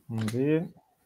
Vamos ver.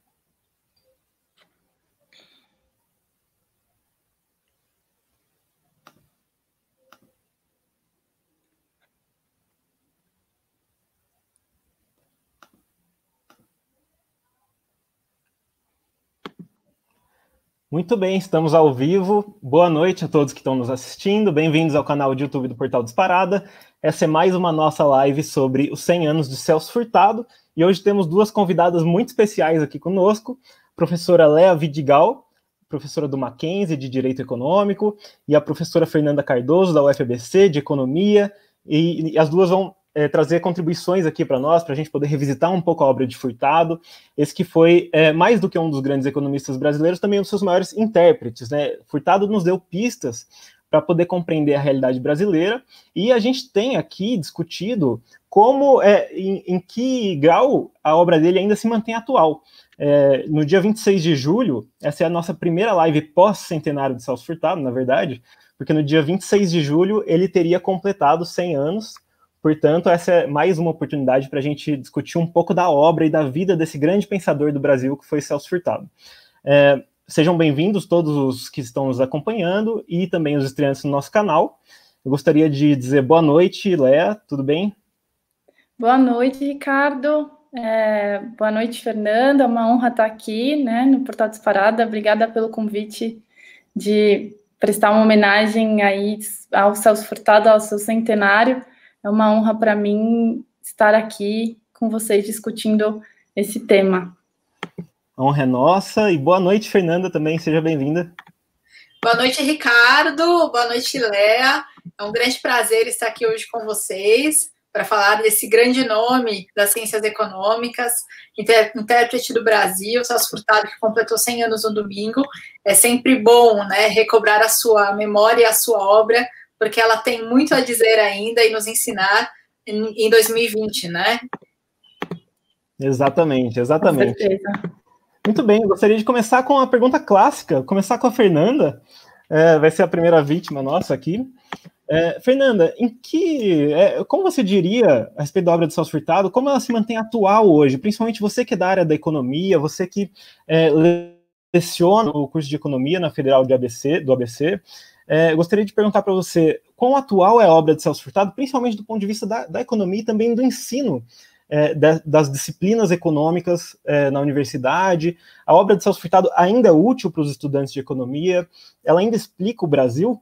Muito bem, estamos ao vivo. Boa noite a todos que estão nos assistindo. Bem-vindos ao canal de YouTube do Portal Disparada. Essa é mais uma nossa live sobre os 100 anos de Celso Furtado. E hoje temos duas convidadas muito especiais aqui conosco. A professora Léa Vidigal, professora do Mackenzie de Direito Econômico, e a professora Fernanda Cardoso, da UFABC, de Economia. E as duas vão trazer contribuições aqui para nós, para a gente poder revisitar um pouco a obra de Furtado, esse que foi, mais do que um dos grandes economistas brasileiros, também um dos seus maiores intérpretes, né? Furtado nos deu pistas para poder compreender a realidade brasileira, e a gente tem aqui discutido como, em que grau a obra dele ainda se mantém atual. No dia 26 de julho, essa é a nossa primeira live pós-centenário de Celso Furtado, na verdade, porque no dia 26 de julho ele teria completado 100 anos. Portanto, essa é mais uma oportunidade para a gente discutir um pouco da obra e da vida desse grande pensador do Brasil, que foi Celso Furtado. Sejam bem-vindos todos os que estão nos acompanhando e também os estreantes no nosso canal. Eu gostaria de dizer boa noite, Léa, tudo bem? Boa noite, Ricardo. Boa noite, Fernanda. É uma honra estar aqui, né, no Portal Disparada. Obrigada pelo convite de prestar uma homenagem aí ao Celso Furtado, ao seu centenário. É uma honra para mim estar aqui com vocês discutindo esse tema. A honra é nossa. E boa noite, Fernanda, também. Seja bem-vinda. Boa noite, Ricardo. Boa noite, Léa. É um grande prazer estar aqui hoje com vocês para falar desse grande nome das ciências econômicas, intérprete do Brasil, Celso Furtado, que completou 100 anos no domingo. É sempre bom, né, recobrar a sua memória e a sua obra, porque ela tem muito a dizer ainda e nos ensinar em 2020, né? Exatamente. Com certeza. Muito bem, eu gostaria de começar com uma pergunta clássica, começar com a Fernanda, vai ser a primeira vítima nossa aqui. Fernanda, como você diria a respeito da obra de Celso Furtado, como ela se mantém atual hoje? Principalmente você que é da área da economia, você que leciona o curso de economia na Federal do ABC, gostaria de perguntar para você, quão atual é a obra de Celso Furtado, principalmente do ponto de vista da economia e também do ensino das disciplinas econômicas na universidade. A obra de Celso Furtado ainda é útil para os estudantes de economia? Ela ainda explica o Brasil?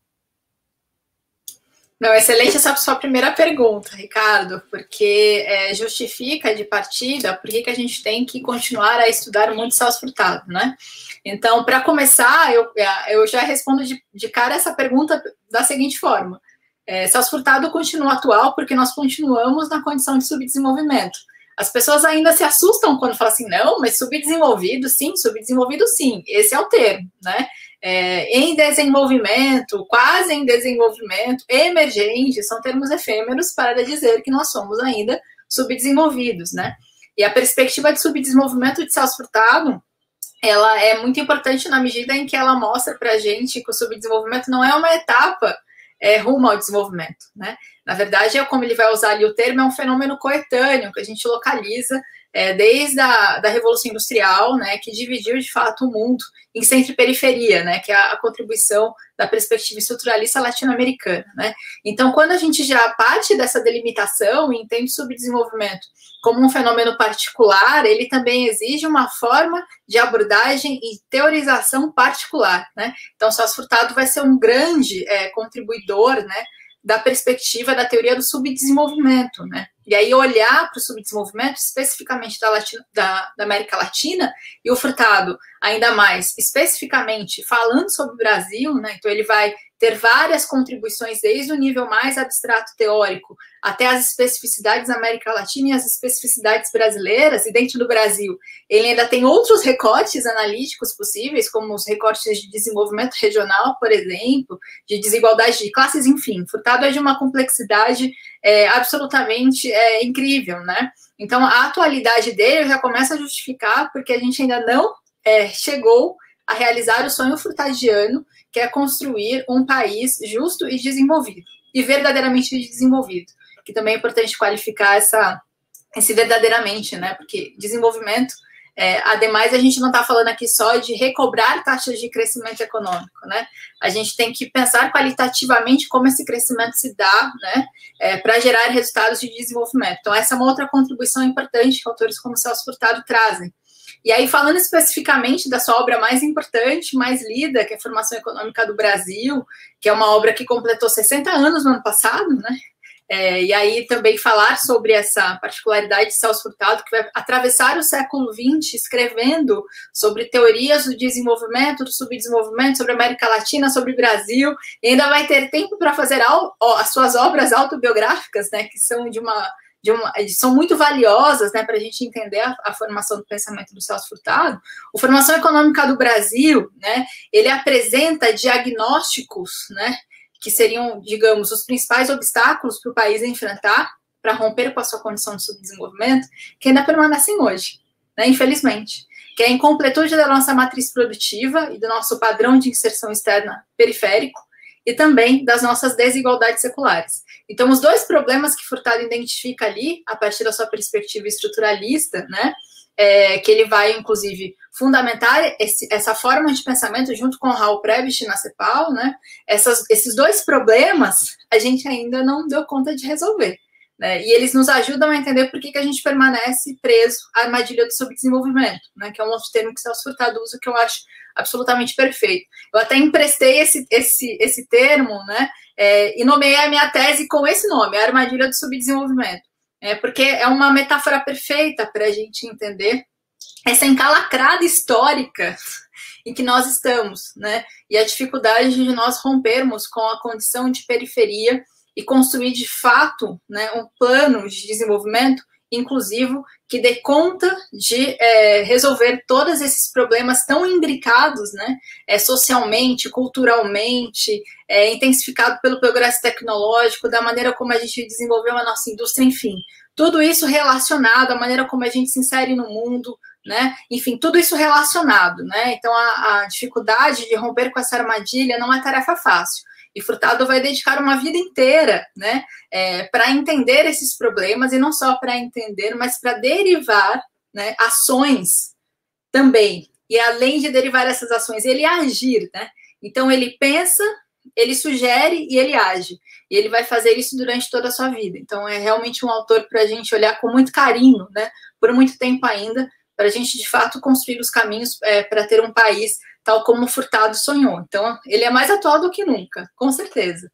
Não, excelente essa sua primeira pergunta, Ricardo, porque justifica de partida por que a gente tem que continuar a estudar muito Celso Furtado, né? Então, para começar, eu já respondo de cara essa pergunta da seguinte forma. Celso Furtado continua atual porque nós continuamos na condição de subdesenvolvimento. As pessoas ainda se assustam quando falam assim, não, mas subdesenvolvido sim, esse é o termo, né? Em desenvolvimento, quase em desenvolvimento, emergente, são termos efêmeros para dizer que nós somos ainda subdesenvolvidos, né? E a perspectiva de subdesenvolvimento de Celso Furtado, ela é muito importante na medida em que ela mostra para a gente que o subdesenvolvimento não é uma etapa rumo ao desenvolvimento, né? Na verdade, como ele vai usar ali o termo, é um fenômeno coetâneo que a gente localiza desde a Revolução Industrial, né, que dividiu, de fato, o mundo em centro e periferia, né, que é a contribuição da perspectiva estruturalista latino-americana, né. Então, quando a gente já parte dessa delimitação e entende o subdesenvolvimento como um fenômeno particular, ele também exige uma forma de abordagem e teorização particular, né. Então, Celso Furtado vai ser um grande contribuidor, né, da perspectiva da teoria do subdesenvolvimento, né? E aí olhar para o subdesenvolvimento especificamente da América Latina, e o Furtado, ainda mais especificamente falando sobre o Brasil, né? Então ele vai ter várias contribuições desde o nível mais abstrato teórico até as especificidades da América Latina e as especificidades brasileiras, e dentro do Brasil ele ainda tem outros recortes analíticos possíveis, como os recortes de desenvolvimento regional, por exemplo, de desigualdade de classes, enfim. Furtado é de uma complexidade absolutamente incrível, né? Então, a atualidade dele já começa a justificar porque a gente ainda não chegou a realizar o sonho furtadiano, que é construir um país justo e desenvolvido, e verdadeiramente desenvolvido, que também é importante qualificar esse verdadeiramente, né? Porque desenvolvimento, ademais, a gente não está falando aqui só de recobrar taxas de crescimento econômico, né? A gente tem que pensar qualitativamente como esse crescimento se dá, né? Para gerar resultados de desenvolvimento. Então, essa é uma outra contribuição importante que autores como Celso Furtado trazem. E aí, falando especificamente da sua obra mais importante, mais lida, que é a Formação Econômica do Brasil, que é uma obra que completou 60 anos no ano passado, né? E aí também falar sobre essa particularidade de Celso Furtado, que vai atravessar o século XX escrevendo sobre teorias do desenvolvimento, do subdesenvolvimento, sobre a América Latina, sobre o Brasil, e ainda vai ter tempo para fazer as suas obras autobiográficas, né, que são são muito valiosas, né, para a gente entender a formação do pensamento do Celso Furtado. A Formação Econômica do Brasil, né, ele apresenta diagnósticos, né, que seriam, digamos, os principais obstáculos para o país enfrentar para romper com a sua condição de subdesenvolvimento, que ainda permanecem hoje, né, infelizmente, que é a incompletude da nossa matriz produtiva e do nosso padrão de inserção externa periférico e também das nossas desigualdades seculares. Então, os dois problemas que Furtado identifica ali, a partir da sua perspectiva estruturalista, né, que ele vai, inclusive, fundamentar essa forma de pensamento junto com Raul Prebisch na CEPAL, né? Esses dois problemas a gente ainda não deu conta de resolver, né? E eles nos ajudam a entender por que a gente permanece preso à armadilha do subdesenvolvimento, né? Que é um outro termo que Celso Furtado usa, que eu acho absolutamente perfeito. Eu até emprestei esse termo, né? E nomeei a minha tese com esse nome, a armadilha do subdesenvolvimento. Porque é uma metáfora perfeita para a gente entender essa encalacrada histórica em que nós estamos, né? E a dificuldade de nós rompermos com a condição de periferia e construir, de fato, né, um plano de desenvolvimento inclusivo que dê conta de resolver todos esses problemas tão imbricados, né, socialmente, culturalmente, intensificado pelo progresso tecnológico, da maneira como a gente desenvolveu a nossa indústria, enfim, tudo isso relacionado à maneira como a gente se insere no mundo, né, enfim, tudo isso relacionado, né, então a dificuldade de romper com essa armadilha não é tarefa fácil. E Furtado vai dedicar uma vida inteira, né, para entender esses problemas, e não só para entender, mas para derivar, né, ações também. E além de derivar essas ações, ele agir, né? Então ele pensa, ele sugere e ele age. E ele vai fazer isso durante toda a sua vida. Então é realmente um autor para a gente olhar com muito carinho, né, por muito tempo ainda, para a gente de fato construir os caminhos para ter um país tal como Furtado sonhou. Então, ele é mais atual do que nunca, com certeza.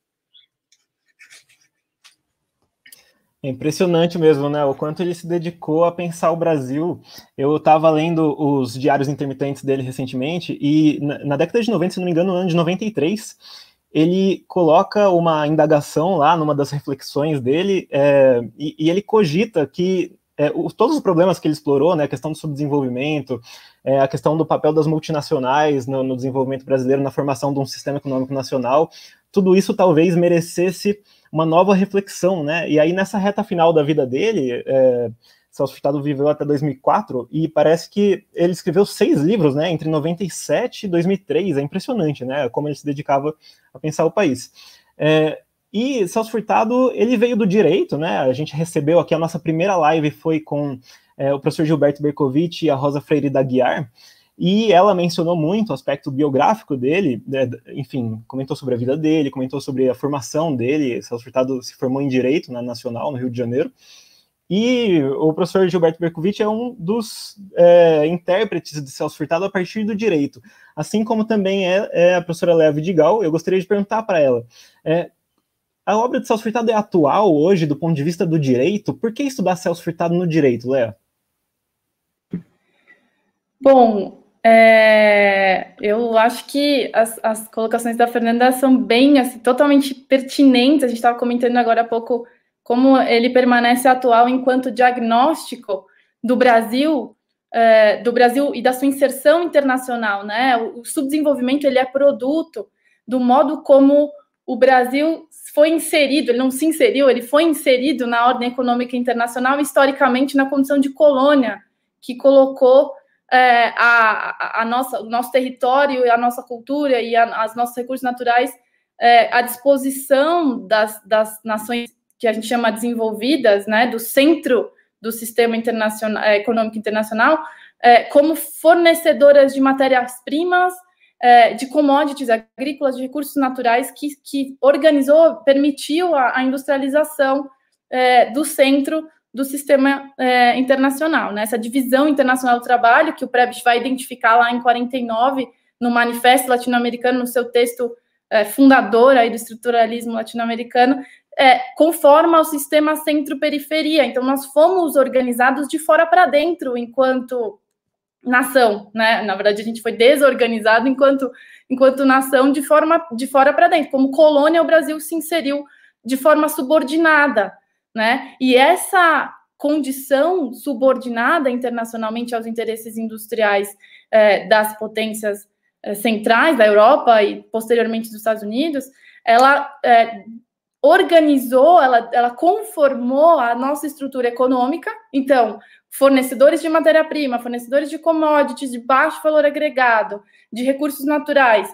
É impressionante mesmo, né? O quanto ele se dedicou a pensar o Brasil. Eu estava lendo os diários intermitentes dele recentemente, e na década de 90, se não me engano, no ano de 93, ele coloca uma indagação lá numa das reflexões dele, e ele cogita que todos os problemas que ele explorou, né, a questão do subdesenvolvimento, a questão do papel das multinacionais no desenvolvimento brasileiro, na formação de um sistema econômico nacional, tudo isso talvez merecesse uma nova reflexão, né? E aí, nessa reta final da vida dele, Celso Furtado viveu até 2004, e parece que ele escreveu 6 livros, né, entre 97 e 2003, é impressionante, né, como ele se dedicava a pensar o país. E Celso Furtado, ele veio do direito, né? A gente recebeu aqui, a nossa primeira live foi com o professor Gilberto Bercovitch e a Rosa Freire da Guiar, e ela mencionou muito o aspecto biográfico dele, enfim, comentou sobre a vida dele, comentou sobre a formação dele. Celso Furtado se formou em Direito na Nacional, no Rio de Janeiro, e o professor Gilberto Bercovitch é um dos intérpretes de Celso Furtado a partir do direito, assim como também é a professora Léa Vidigal. Eu gostaria de perguntar para ela, a obra de Celso Furtado é atual hoje, do ponto de vista do direito? Por que estudar Celso Furtado no direito, Léa? Bom, eu acho que as colocações da Fernanda são bem, assim, totalmente pertinentes. A gente estava comentando agora há pouco como ele permanece atual enquanto diagnóstico do Brasil e da sua inserção internacional, né? O subdesenvolvimento, ele é produto do modo como o Brasil foi inserido, ele não se inseriu, ele foi inserido na ordem econômica internacional, historicamente na condição de colônia, que colocou o nosso território, a nossa cultura e os nossos recursos naturais à disposição das nações que a gente chama desenvolvidas, né, do centro do sistema internacional, econômico internacional, como fornecedoras de matérias-primas, de commodities agrícolas, de recursos naturais, que organizou, permitiu a industrialização do centro do sistema internacional, né? Essa divisão internacional do trabalho, que o Prebisch vai identificar lá em 49, no Manifesto Latino-Americano, no seu texto fundador aí do estruturalismo latino-americano, conforma o sistema centro-periferia. Então, nós fomos organizados de fora para dentro, enquanto nação, né? Na verdade, a gente foi desorganizado enquanto nação de fora para dentro. Como colônia, o Brasil se inseriu de forma subordinada, né? E essa condição subordinada internacionalmente aos interesses industriais das potências centrais da Europa e posteriormente dos Estados Unidos, ela organizou, ela conformou a nossa estrutura econômica. Então, fornecedores de matéria-prima, fornecedores de commodities de baixo valor agregado, de recursos naturais,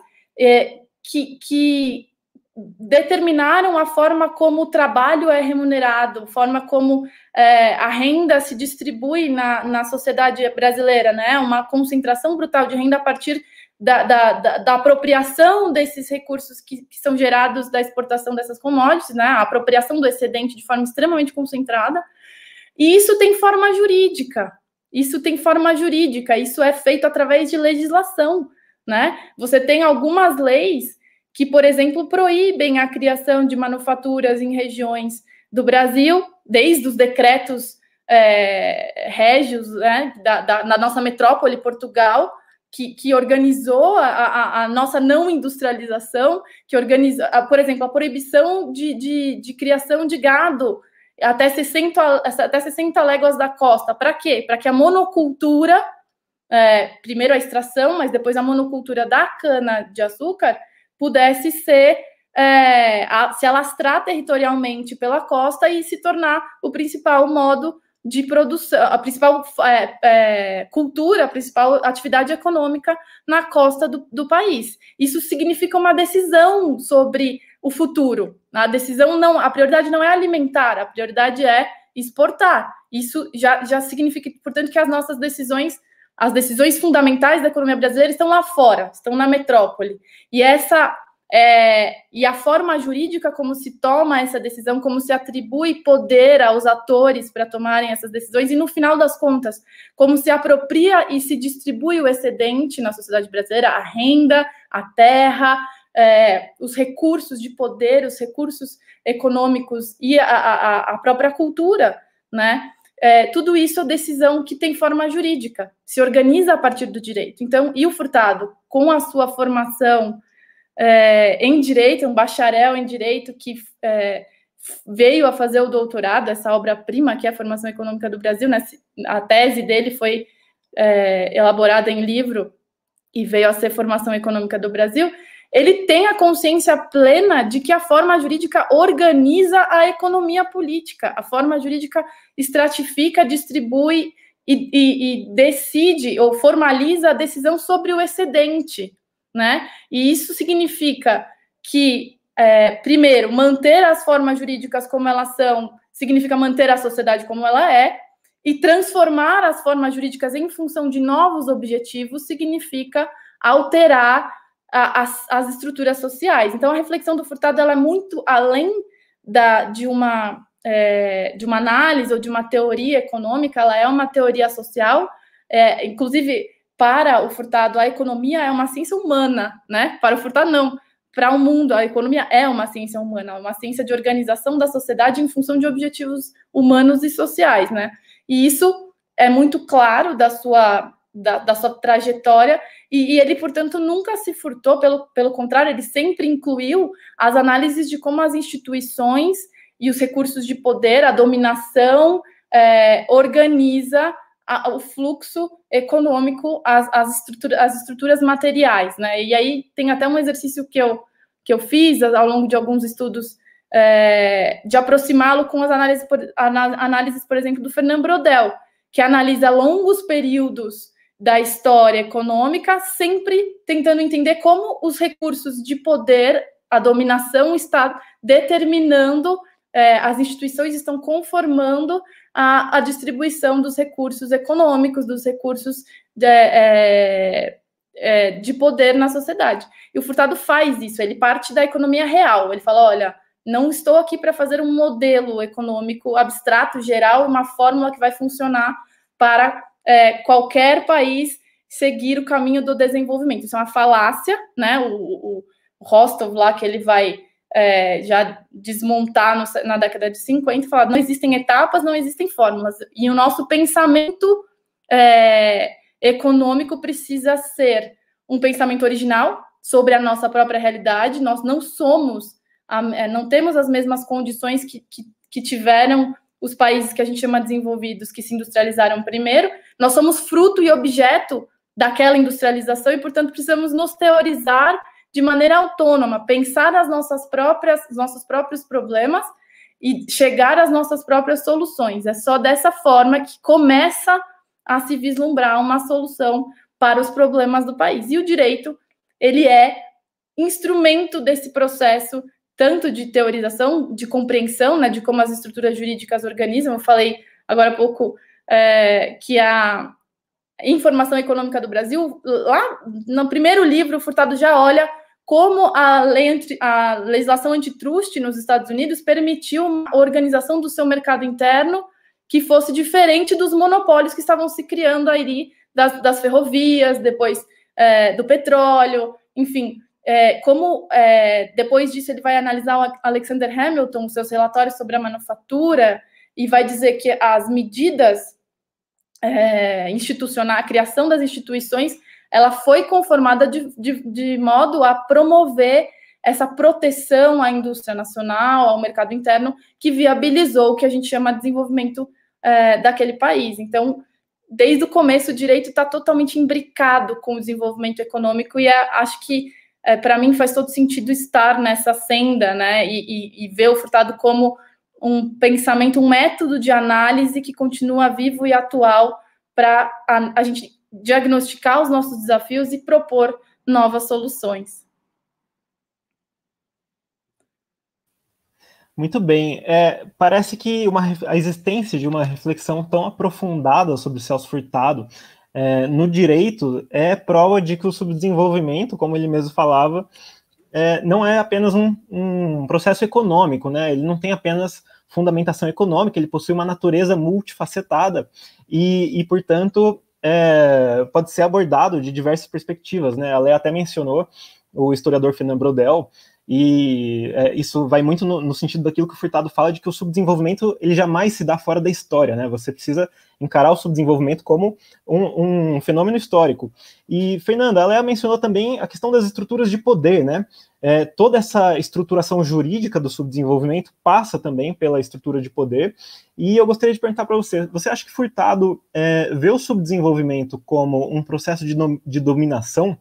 que determinaram a forma como o trabalho é remunerado, a forma como a renda se distribui na sociedade brasileira, né? Uma concentração brutal de renda a partir da apropriação desses recursos que são gerados da exportação dessas commodities, né? A apropriação do excedente de forma extremamente concentrada. E isso tem forma jurídica. Isso é feito através de legislação, né? Você tem algumas leis que, por exemplo, proíbem a criação de manufaturas em regiões do Brasil, desde os decretos régios, né, da nossa metrópole, Portugal, que organizou a nossa não industrialização, que organiza, por exemplo, a proibição de criação de gado até 60 léguas da costa. Para quê? Para que a monocultura, primeiro a extração, mas depois a monocultura da cana-de-açúcar, pudesse se alastrar territorialmente pela costa e se tornar o principal modo de produção, a principal cultura, a principal atividade econômica na costa do país. Isso significa uma decisão sobre o futuro. A prioridade não é alimentar, a prioridade é exportar. Isso já significa, portanto, que as nossas decisões, as decisões fundamentais da economia brasileira estão lá fora, estão na metrópole. E a forma jurídica como se toma essa decisão, como se atribui poder aos atores para tomarem essas decisões, e no final das contas, como se apropria e se distribui o excedente na sociedade brasileira, a renda, a terra, os recursos de poder, os recursos econômicos e a própria cultura, né? Tudo isso é decisão que tem forma jurídica, se organiza a partir do direito. Então, e o Furtado, com a sua formação em direito, um bacharel em direito que veio a fazer o doutorado, essa obra-prima que é a Formação Econômica do Brasil, né? A tese dele foi elaborada em livro e veio a ser Formação Econômica do Brasil. Ele tem a consciência plena de que a forma jurídica organiza a economia política, a forma jurídica estratifica, distribui e decide ou formaliza a decisão sobre o excedente, né? E isso significa que, primeiro, manter as formas jurídicas como elas são, significa manter a sociedade como ela é, e transformar as formas jurídicas em função de novos objetivos significa alterar as estruturas sociais. Então, a reflexão do Furtado ela é muito além de uma análise ou de uma teoria econômica, ela é uma teoria social. Inclusive, para o Furtado, a economia é uma ciência humana, né? Para o Furtado, não. Para o mundo, a economia é uma ciência humana, uma ciência de organização da sociedade em função de objetivos humanos e sociais, né? E isso é muito claro da sua trajetória, e ele, portanto, nunca se furtou, pelo contrário, ele sempre incluiu as análises de como as instituições e os recursos de poder, a dominação, organiza o fluxo econômico, as estruturas materiais, né? E aí tem até um exercício que eu fiz ao longo de alguns estudos, de aproximá-lo com as análises, por exemplo, do Fernand Braudel, que analisa longos períodos da história econômica, sempre tentando entender como os recursos de poder, a dominação está determinando, as instituições estão conformando a distribuição dos recursos econômicos, dos recursos de poder na sociedade. E o Furtado faz isso, ele parte da economia real, ele fala, olha, não estou aqui para fazer um modelo econômico abstrato, geral, uma fórmula que vai funcionar para qualquer país seguir o caminho do desenvolvimento. Isso é uma falácia, né? O Rostov lá, que ele vai já desmontar na década de 50, falar, não existem etapas, não existem fórmulas. E o nosso pensamento econômico precisa ser um pensamento original sobre a nossa própria realidade. Nós não somos, não temos as mesmas condições que tiveram os países que a gente chama desenvolvidos, que se industrializaram primeiro. Nós somos fruto e objeto daquela industrialização e, portanto, precisamos nos teorizar de maneira autônoma, pensar os nossos próprios problemas e chegar às nossas próprias soluções. É só dessa forma que começa a se vislumbrar uma solução para os problemas do país. E o direito, ele é instrumento desse processo, tanto de teorização, de compreensão, né, de como as estruturas jurídicas organizam. Eu falei agora há pouco que a Informação Econômica do Brasil, lá no primeiro livro, o Furtado já olha como a legislação antitruste nos Estados Unidos permitiu uma organização do seu mercado interno que fosse diferente dos monopólios que estavam se criando aí das ferrovias, depois do petróleo, enfim. Depois disso ele vai analisar o Alexander Hamilton, seus relatórios sobre a manufatura, e vai dizer que as medidas institucionais, a criação das instituições, ela foi conformada de modo a promover essa proteção à indústria nacional, ao mercado interno, que viabilizou o que a gente chama de desenvolvimento daquele país. Então, desde o começo, o direito está totalmente imbricado com o desenvolvimento econômico, e acho que, para mim, faz todo sentido estar nessa senda, né, e ver o Furtado como um pensamento, um método de análise que continua vivo e atual para a gente diagnosticar os nossos desafios e propor novas soluções. Muito bem. Parece que a existência de uma reflexão tão aprofundada sobre o Celso Furtado no direito é prova de que o subdesenvolvimento, como ele mesmo falava, não é apenas um processo econômico, né? Ele não tem apenas fundamentação econômica, ele possui uma natureza multifacetada e portanto, pode ser abordado de diversas perspectivas, né? A Léa até mencionou o historiador Fernand Braudel, e isso vai muito no sentido daquilo que o Furtado fala, de que o subdesenvolvimento ele jamais se dá fora da história, né? Você precisa encarar o subdesenvolvimento como um fenômeno histórico. E, Fernanda, a Léa mencionou também a questão das estruturas de poder, né? Toda essa estruturação jurídica do subdesenvolvimento passa também pela estrutura de poder, e eu gostaria de perguntar para você acha que Furtado vê o subdesenvolvimento como um processo de dominação?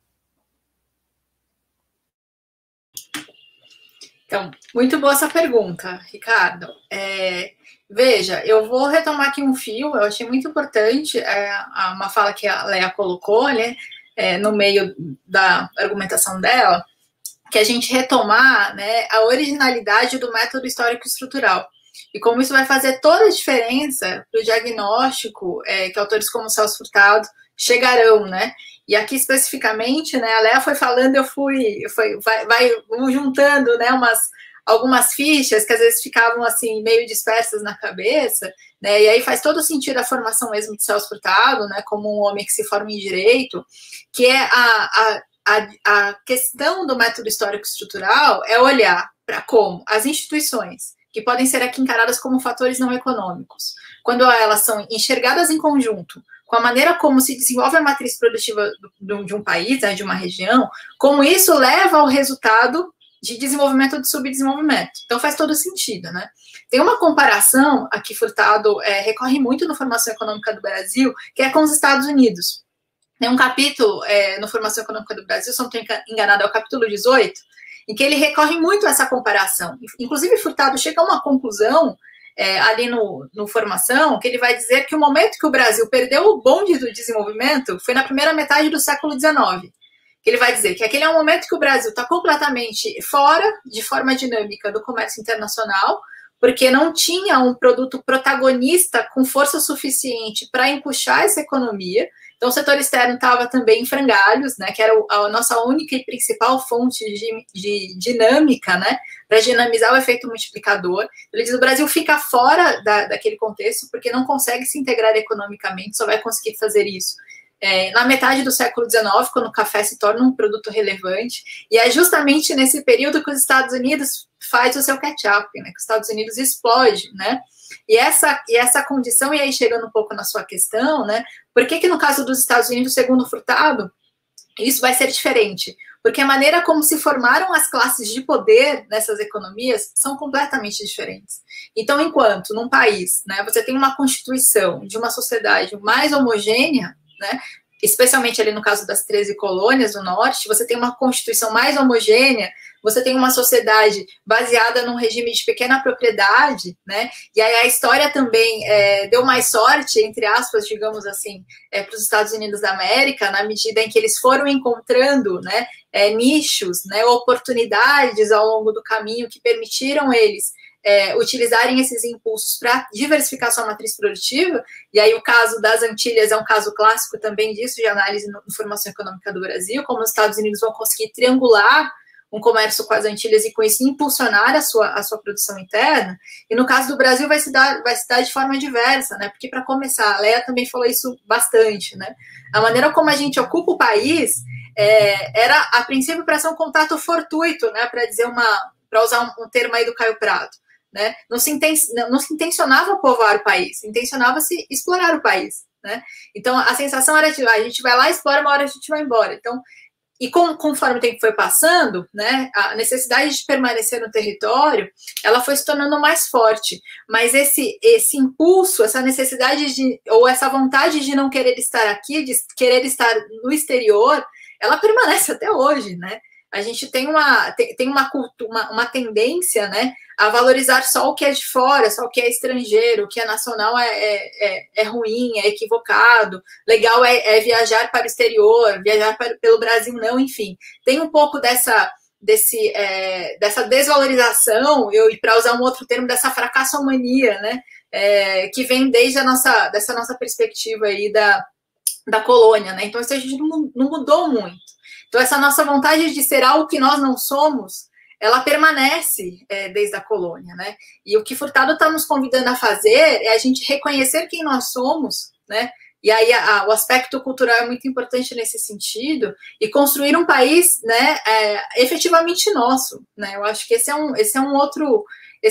Então, muito boa essa pergunta, Ricardo. Veja, eu vou retomar aqui um fio, eu achei muito importante uma fala que a Léa colocou, né, no meio da argumentação dela, que a gente retomar, né, a originalidade do método histórico estrutural. E como isso vai fazer toda a diferença para o diagnóstico que autores como Celso Furtado chegarão, né? E aqui especificamente, né, a Léa foi falando, vai juntando, né, algumas fichas que às vezes ficavam assim meio dispersas na cabeça, né? E aí faz todo sentido a formação mesmo de Celso Furtado, né, como um homem que se forma em direito, que é a questão do método histórico estrutural é olhar para como as instituições, que podem ser aqui encaradas como fatores não econômicos, quando elas são enxergadas em conjunto com a maneira como se desenvolve a matriz produtiva de um país, né, de uma região, como isso leva ao resultado de desenvolvimento ou de subdesenvolvimento. Então faz todo sentido, né? Tem uma comparação, aqui Furtado recorre muito na Formação Econômica do Brasil, que é com os Estados Unidos. Tem um capítulo no Formação Econômica do Brasil, se não estou enganado, é o capítulo 18, em que ele recorre muito a essa comparação. Inclusive, Furtado chega a uma conclusão ali no Formação, que ele vai dizer que o momento que o Brasil perdeu o bonde do desenvolvimento foi na primeira metade do século XIX. Ele vai dizer que aquele é um momento que o Brasil está completamente fora, de forma dinâmica, do comércio internacional, porque não tinha um produto protagonista com força suficiente para empuxar essa economia. Então, o setor externo estava também em frangalhos, né, que era a nossa única e principal fonte de dinâmica, né, para dinamizar o efeito multiplicador. Ele diz: o Brasil fica fora daquele contexto porque não consegue se integrar economicamente, só vai conseguir fazer isso na metade do século XIX, quando o café se torna um produto relevante, e é justamente nesse período que os Estados Unidos faz o seu catch-up, né, que os Estados Unidos explode, né, e essa condição, e aí chegando um pouco na sua questão, né, por que no caso dos Estados Unidos, segundo Furtado, isso vai ser diferente? Porque a maneira como se formaram as classes de poder nessas economias são completamente diferentes. Então, enquanto num país, né, você tem uma constituição de uma sociedade mais homogênea, né, especialmente ali no caso das 13 colônias do norte, você tem uma constituição mais homogênea, você tem uma sociedade baseada num regime de pequena propriedade, né, e aí a história também deu mais sorte, entre aspas, digamos assim, para os Estados Unidos da América, na medida em que eles foram encontrando, né, nichos, né, oportunidades ao longo do caminho que permitiram eles utilizarem esses impulsos para diversificar sua matriz produtiva, e aí o caso das Antilhas é um caso clássico também disso, de análise de informação econômica do Brasil, como os Estados Unidos vão conseguir triangular um comércio com as Antilhas e com isso impulsionar a sua produção interna, e no caso do Brasil vai se dar de forma diversa, né, porque para começar, a Leia também falou isso bastante, né, a maneira como a gente ocupa o país era, a princípio, para ser um contato fortuito, né, para usar um termo aí do Caio Prado, né? Não se intencionava povoar o país, intencionava-se explorar o país, né? Então, a sensação era de, a gente vai lá, explora, uma hora a gente vai embora. Então, e conforme o tempo foi passando, né, a necessidade de permanecer no território, ela foi se tornando mais forte. Mas esse impulso, essa necessidade ou essa vontade de não querer estar aqui, de querer estar no exterior, ela permanece até hoje, né? A gente tem uma tendência, né, a valorizar só o que é de fora, só o que é estrangeiro, o que é nacional é ruim, é equivocado, legal é viajar para o exterior, viajar pelo Brasil não, enfim. Tem um pouco dessa desvalorização, e para usar um outro termo, dessa fracassomania, né, que vem desde dessa nossa perspectiva aí da colônia, né? Então, isso a gente não mudou muito. Então, essa nossa vontade de ser algo que nós não somos, ela permanece desde a colônia, né? E o que Furtado está nos convidando a fazer é a gente reconhecer quem nós somos, né? E aí o aspecto cultural é muito importante nesse sentido, e construir um país, né, efetivamente nosso, né? Eu acho que esse é um outro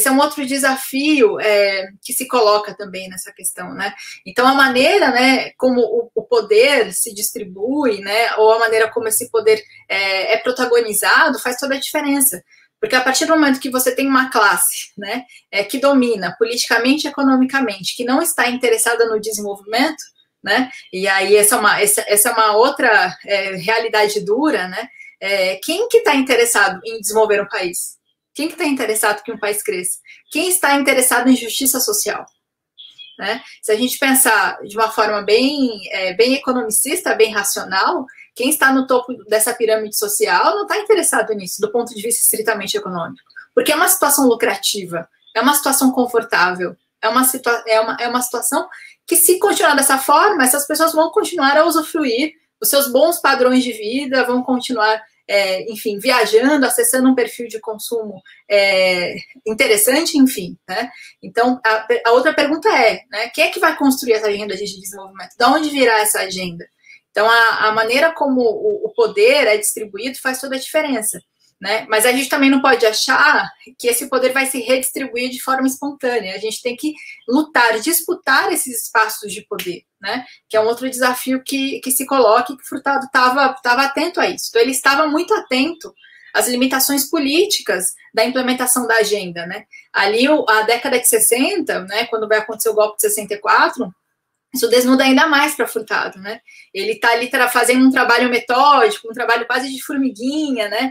desafio que se coloca também nessa questão, né? Então, a maneira, né, como o poder se distribui, né, ou a maneira como esse poder é protagonizado, faz toda a diferença. Porque a partir do momento que você tem uma classe, né, que domina politicamente e economicamente, que não está interessada no desenvolvimento, né, e aí essa é uma outra realidade dura, né, quem que está interessado em desenvolver um país? Quem que está interessado que um país cresça? Quem está interessado em justiça social? Né? Se a gente pensar de uma forma bem economicista, bem racional, quem está no topo dessa pirâmide social não está interessado nisso, do ponto de vista estritamente econômico. Porque é uma situação lucrativa, é uma situação confortável, é uma situação que, se continuar dessa forma, essas pessoas vão continuar a usufruir os seus bons padrões de vida, vão continuar enfim, viajando, acessando um perfil de consumo interessante, enfim, né? Então, a outra pergunta né, quem é que vai construir essa agenda de desenvolvimento? De onde virá essa agenda? Então, a maneira como o poder é distribuído faz toda a diferença, né? Mas a gente também não pode achar que esse poder vai se redistribuir de forma espontânea. A gente tem que lutar, disputar esses espaços de poder, né? Que é um outro desafio que se coloca, e que Furtado estava atento a isso. Então, ele estava muito atento às limitações políticas da implementação da agenda, né? Ali, a década de 60, né, quando vai acontecer o golpe de 64, isso desnuda ainda mais para Furtado, né? Ele está ali fazendo um trabalho metódico, um trabalho quase de formiguinha, né?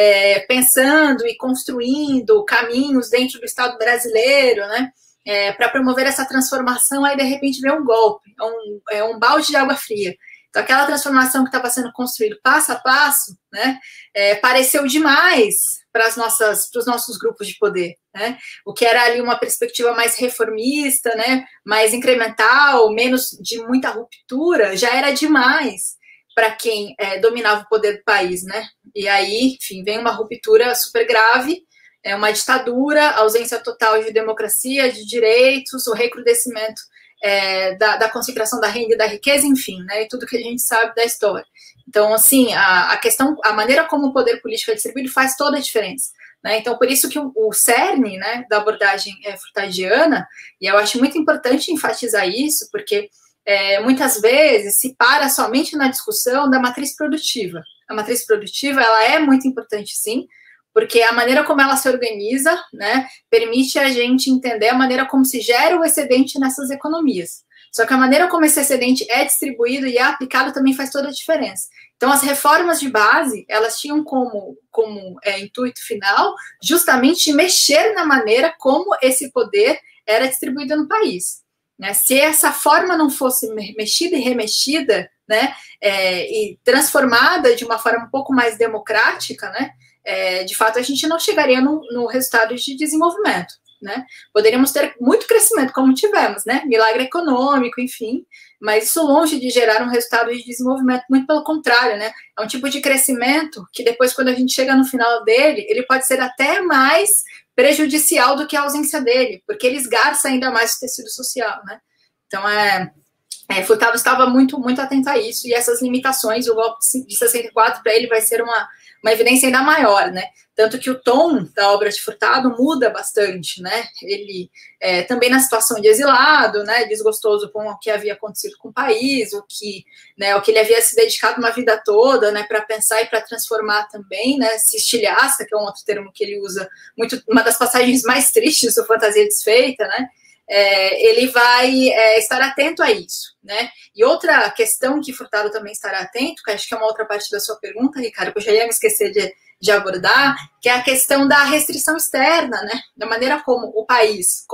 Pensando e construindo caminhos dentro do Estado brasileiro, né? Para promover essa transformação, aí de repente vem um golpe, é um balde de água fria. Então, aquela transformação que estava sendo construída passo a passo, né, pareceu demais para os nossos grupos de poder, né? O que era ali uma perspectiva mais reformista, né, mais incremental, menos de muita ruptura, já era demais para quem dominava o poder do país, né? E aí, enfim, vem uma ruptura super grave, uma ditadura, ausência total de democracia, de direitos, o recrudescimento da concentração da renda e da riqueza, enfim, né? E tudo que a gente sabe da história. Então, assim, a maneira como o poder político é distribuído faz toda a diferença, né? Então, por isso que o cerne, né, da abordagem frutadiana, e eu acho muito importante enfatizar isso, porque muitas vezes se para somente na discussão da matriz produtiva. A matriz produtiva, ela é muito importante, sim, porque a maneira como ela se organiza, né, permite a gente entender a maneira como se gera o excedente nessas economias. Só que a maneira como esse excedente é distribuído e é aplicado também faz toda a diferença. Então, as reformas de base, elas tinham como intuito final justamente mexer na maneira como esse poder era distribuído no país. Né? Se essa forma não fosse mexida e remexida, né, e transformada de uma forma um pouco mais democrática, né, de fato a gente não chegaria no resultado de desenvolvimento. Né? Poderíamos ter muito crescimento, como tivemos, né? Milagre econômico, enfim, mas isso longe de gerar um resultado de desenvolvimento, muito pelo contrário, né? É um tipo de crescimento que depois, quando a gente chega no final dele, ele pode ser até mais prejudicial do que a ausência dele, porque ele esgarça ainda mais o tecido social, né? Então, Furtado estava muito, muito atento a isso, e essas limitações, o golpe de 64, para ele vai ser uma evidência ainda maior, né? Tanto que o tom da obra de Furtado muda bastante, né? Ele, também na situação de exilado, né, desgostoso com o que havia acontecido com o país, o que ele havia se dedicado uma vida toda, né, para pensar e para transformar também, né, se estilhaça, que é um outro termo que ele usa muito, uma das passagens mais tristes do Fantasia Desfeita, né? Ele vai estar atento a isso, né? E outra questão que Furtado também estará atento, que acho que é uma outra parte da sua pergunta, Ricardo, que eu já ia me esquecer de abordar, que é a questão da restrição externa, né? Da maneira como um país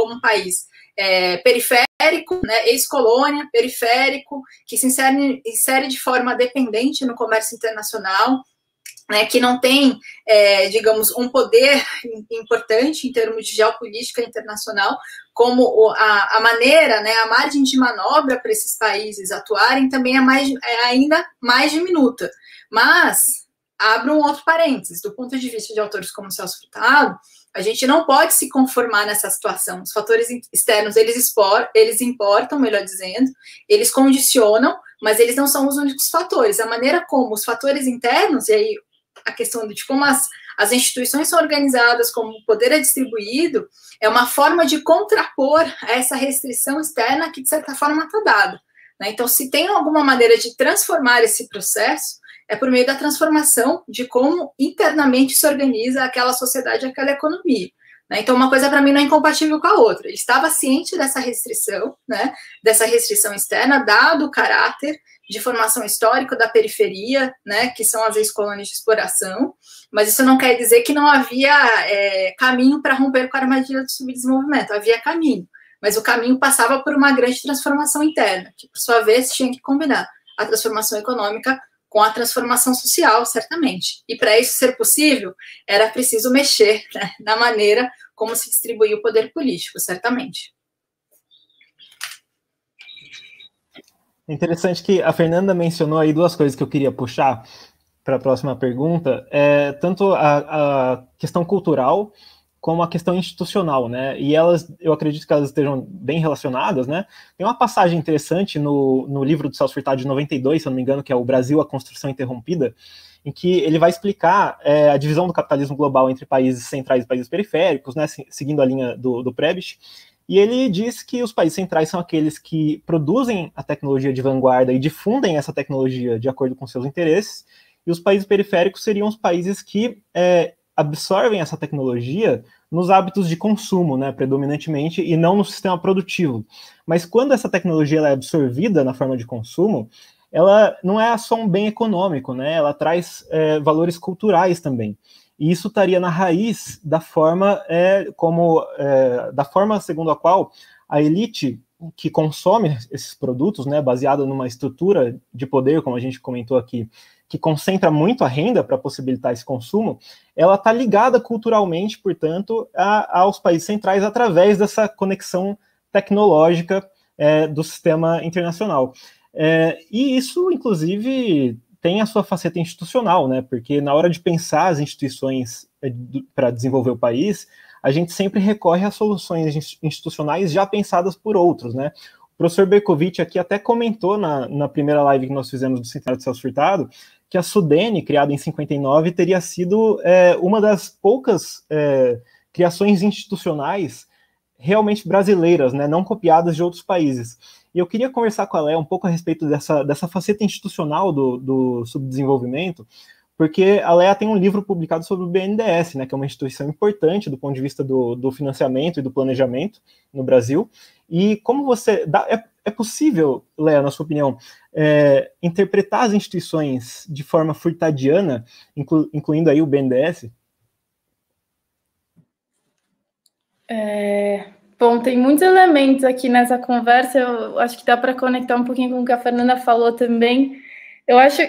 periférico, né? Ex-colônia, periférico, que se insere de forma dependente no comércio internacional, né, que não tem, digamos, um poder importante em termos de geopolítica internacional, como a maneira, né, a margem de manobra para esses países atuarem também é ainda mais diminuta. Mas, abro um outro parênteses, do ponto de vista de autores como Celso Furtado, a gente não pode se conformar nessa situação. Os fatores externos, eles importam, melhor dizendo, eles condicionam, mas eles não são os únicos fatores. A maneira como os fatores internos, e aí a questão de como as instituições são organizadas, como o poder é distribuído, é uma forma de contrapor a essa restrição externa que, de certa forma, está dada. Né? Então, se tem alguma maneira de transformar esse processo, é por meio da transformação de como internamente se organiza aquela sociedade, aquela economia. Né? Então, uma coisa, para mim, não é incompatível com a outra. Ele estava ciente dessa restrição, né? Dessa restrição externa, dado o caráter de formação histórica da periferia, né, que são as ex-colônias de exploração, mas isso não quer dizer que não havia caminho para romper com a armadilha do subdesenvolvimento, havia caminho, mas o caminho passava por uma grande transformação interna, que, por sua vez, tinha que combinar a transformação econômica com a transformação social, certamente. E para isso ser possível, era preciso mexer, né, na maneira como se distribuía o poder político, certamente. É interessante que a Fernanda mencionou aí duas coisas que eu queria puxar para a próxima pergunta, tanto a questão cultural como a questão institucional, né? E eu acredito que elas estejam bem relacionadas, né? Tem uma passagem interessante no livro do Celso Furtado de 92, se eu não me engano, que é o Brasil, a Construção Interrompida, em que ele vai explicar a divisão do capitalismo global entre países centrais e países periféricos, né? Seguindo a linha do Prebisch. E ele diz que os países centrais são aqueles que produzem a tecnologia de vanguarda e difundem essa tecnologia de acordo com seus interesses, e os países periféricos seriam os países que absorvem essa tecnologia nos hábitos de consumo, né, predominantemente, e não no sistema produtivo. Mas quando essa tecnologia ela é absorvida na forma de consumo, ela não é só um bem econômico, né, ela traz valores culturais também. E isso estaria na raiz da forma segundo a qual a elite que consome esses produtos, né, baseada numa estrutura de poder, como a gente comentou aqui, que concentra muito a renda para possibilitar esse consumo, ela está ligada culturalmente, portanto, aos países centrais através dessa conexão tecnológica do sistema internacional. E isso, inclusive, tem a sua faceta institucional, né? Porque na hora de pensar as instituições para desenvolver o país, a gente sempre recorre a soluções institucionais já pensadas por outros, né? O professor Bercovitch aqui até comentou na primeira live que nós fizemos do Centenário de Celso Furtado, que a Sudene, criada em 59, teria sido uma das poucas criações institucionais realmente brasileiras, né, não copiadas de outros países. E eu queria conversar com a Léa um pouco a respeito dessa faceta institucional do subdesenvolvimento, porque a Léa tem um livro publicado sobre o BNDES, né, que é uma instituição importante do ponto de vista do financiamento e do planejamento no Brasil. E como você... É possível, Léa, na sua opinião, interpretar as instituições de forma furtadiana, incluindo aí o BNDES? Bom, tem muitos elementos aqui nessa conversa, eu acho que dá para conectar um pouquinho com o que a Fernanda falou também. Eu acho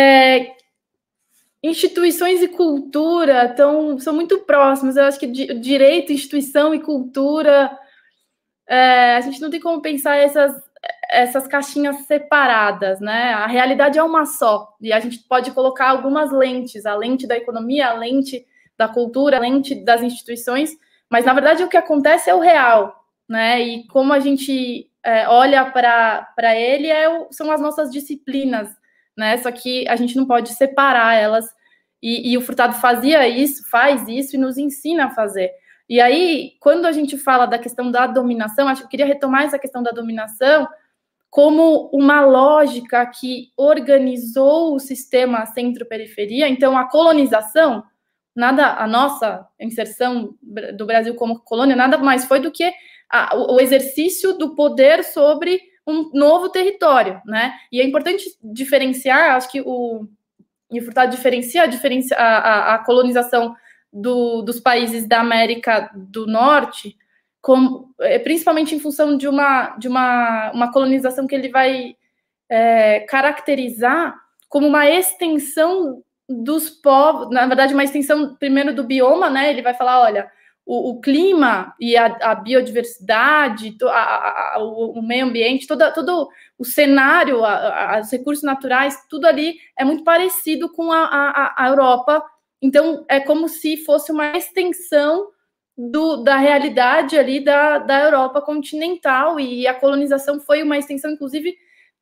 instituições e cultura são muito próximas. Eu acho que direito, instituição e cultura, a gente não tem como pensar essas caixinhas separadas, né? A realidade é uma só, e a gente pode colocar algumas lentes, a lente da economia, a lente da cultura, a lente das instituições, mas, na verdade, o que acontece é o real, né? E como a gente olha para ele são as nossas disciplinas, né? Só que a gente não pode separar elas. E o Furtado faz isso e nos ensina a fazer. E aí, quando a gente fala da questão da dominação, acho que eu queria retomar essa questão da dominação como uma lógica que organizou o sistema centro-periferia. Então, a colonização... a nossa inserção do Brasil como colônia nada mais foi do que o exercício do poder sobre um novo território, né? E é importante diferenciar, acho que o Furtado diferencia a colonização dos países da América do Norte, principalmente em função de uma colonização que ele vai caracterizar como uma extensão dos povos, na verdade, uma extensão primeiro do bioma, né? Ele vai falar, olha, o clima e a biodiversidade, o meio ambiente, todo o cenário, os recursos naturais, tudo ali é muito parecido com a Europa. Então, é como se fosse uma extensão da realidade ali da Europa continental, e a colonização foi uma extensão, inclusive,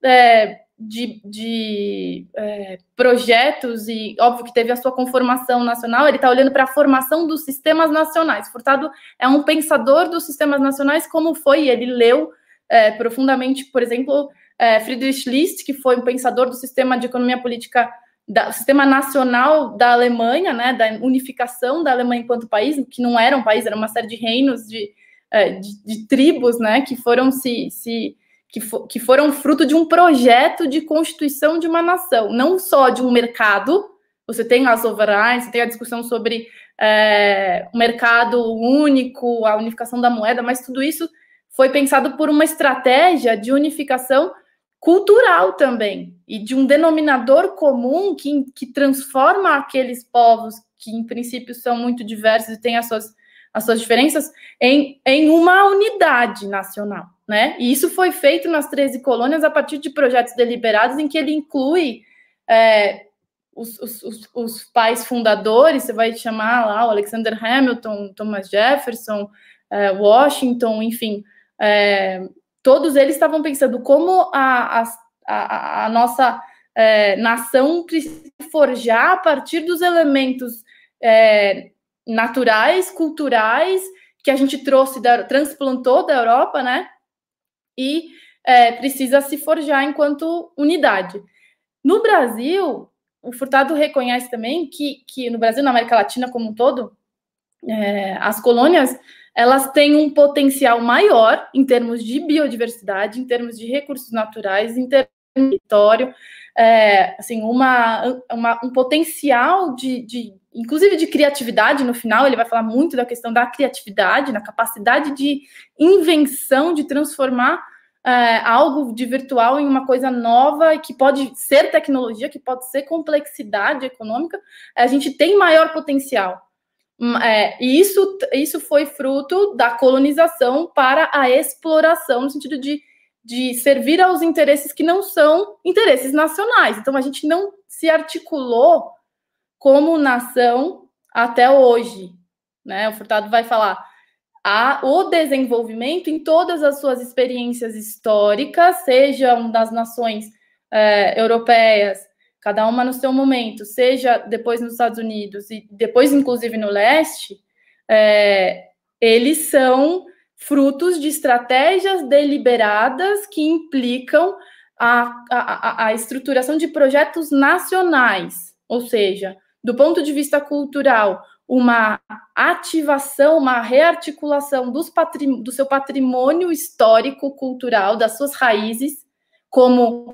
de projetos, e óbvio que teve a sua conformação nacional. Ele está olhando para a formação dos sistemas nacionais. Furtado é um pensador dos sistemas nacionais, como foi, ele leu profundamente, por exemplo, Friedrich List, que foi um pensador do sistema de economia política, do sistema nacional da Alemanha, né, da unificação da Alemanha enquanto país, que não era um país, era uma série de reinos, de tribos, né, que foram que foram fruto de um projeto de constituição de uma nação, não só de um mercado. Você tem as overrides, você tem a discussão sobre o mercado único, a unificação da moeda, mas tudo isso foi pensado por uma estratégia de unificação cultural também, e de um denominador comum que transforma aqueles povos, que em princípio são muito diversos e têm as suas diferenças, em uma unidade nacional, né? E isso foi feito nas 13 colônias a partir de projetos deliberados, em que ele inclui os pais fundadores. Você vai chamar lá o Alexander Hamilton, Thomas Jefferson, Washington, enfim, todos eles estavam pensando como a nossa nação precisa forjar a partir dos elementos naturais, culturais, que a gente transplantou da Europa, né? E precisa se forjar enquanto unidade. No Brasil, o Furtado reconhece também que no Brasil, na América Latina como um todo, as colônias, elas têm um potencial maior em termos de biodiversidade, em termos de recursos naturais, em termos de território, assim, um potencial inclusive de criatividade. No final, ele vai falar muito da questão da criatividade, na capacidade de invenção, de transformar algo de virtual em uma coisa nova, que pode ser tecnologia, que pode ser complexidade econômica, a gente tem maior potencial. E isso foi fruto da colonização para a exploração, no sentido de servir aos interesses que não são interesses nacionais. Então, a gente não se articulou como nação até hoje, né? O Furtado vai falar o desenvolvimento em todas as suas experiências históricas, sejam das nações europeias, cada uma no seu momento, seja depois nos Estados Unidos e depois, inclusive, no leste, eles são frutos de estratégias deliberadas que implicam a estruturação de projetos nacionais, ou seja, do ponto de vista cultural, uma ativação, uma rearticulação do seu patrimônio histórico-cultural, das suas raízes, como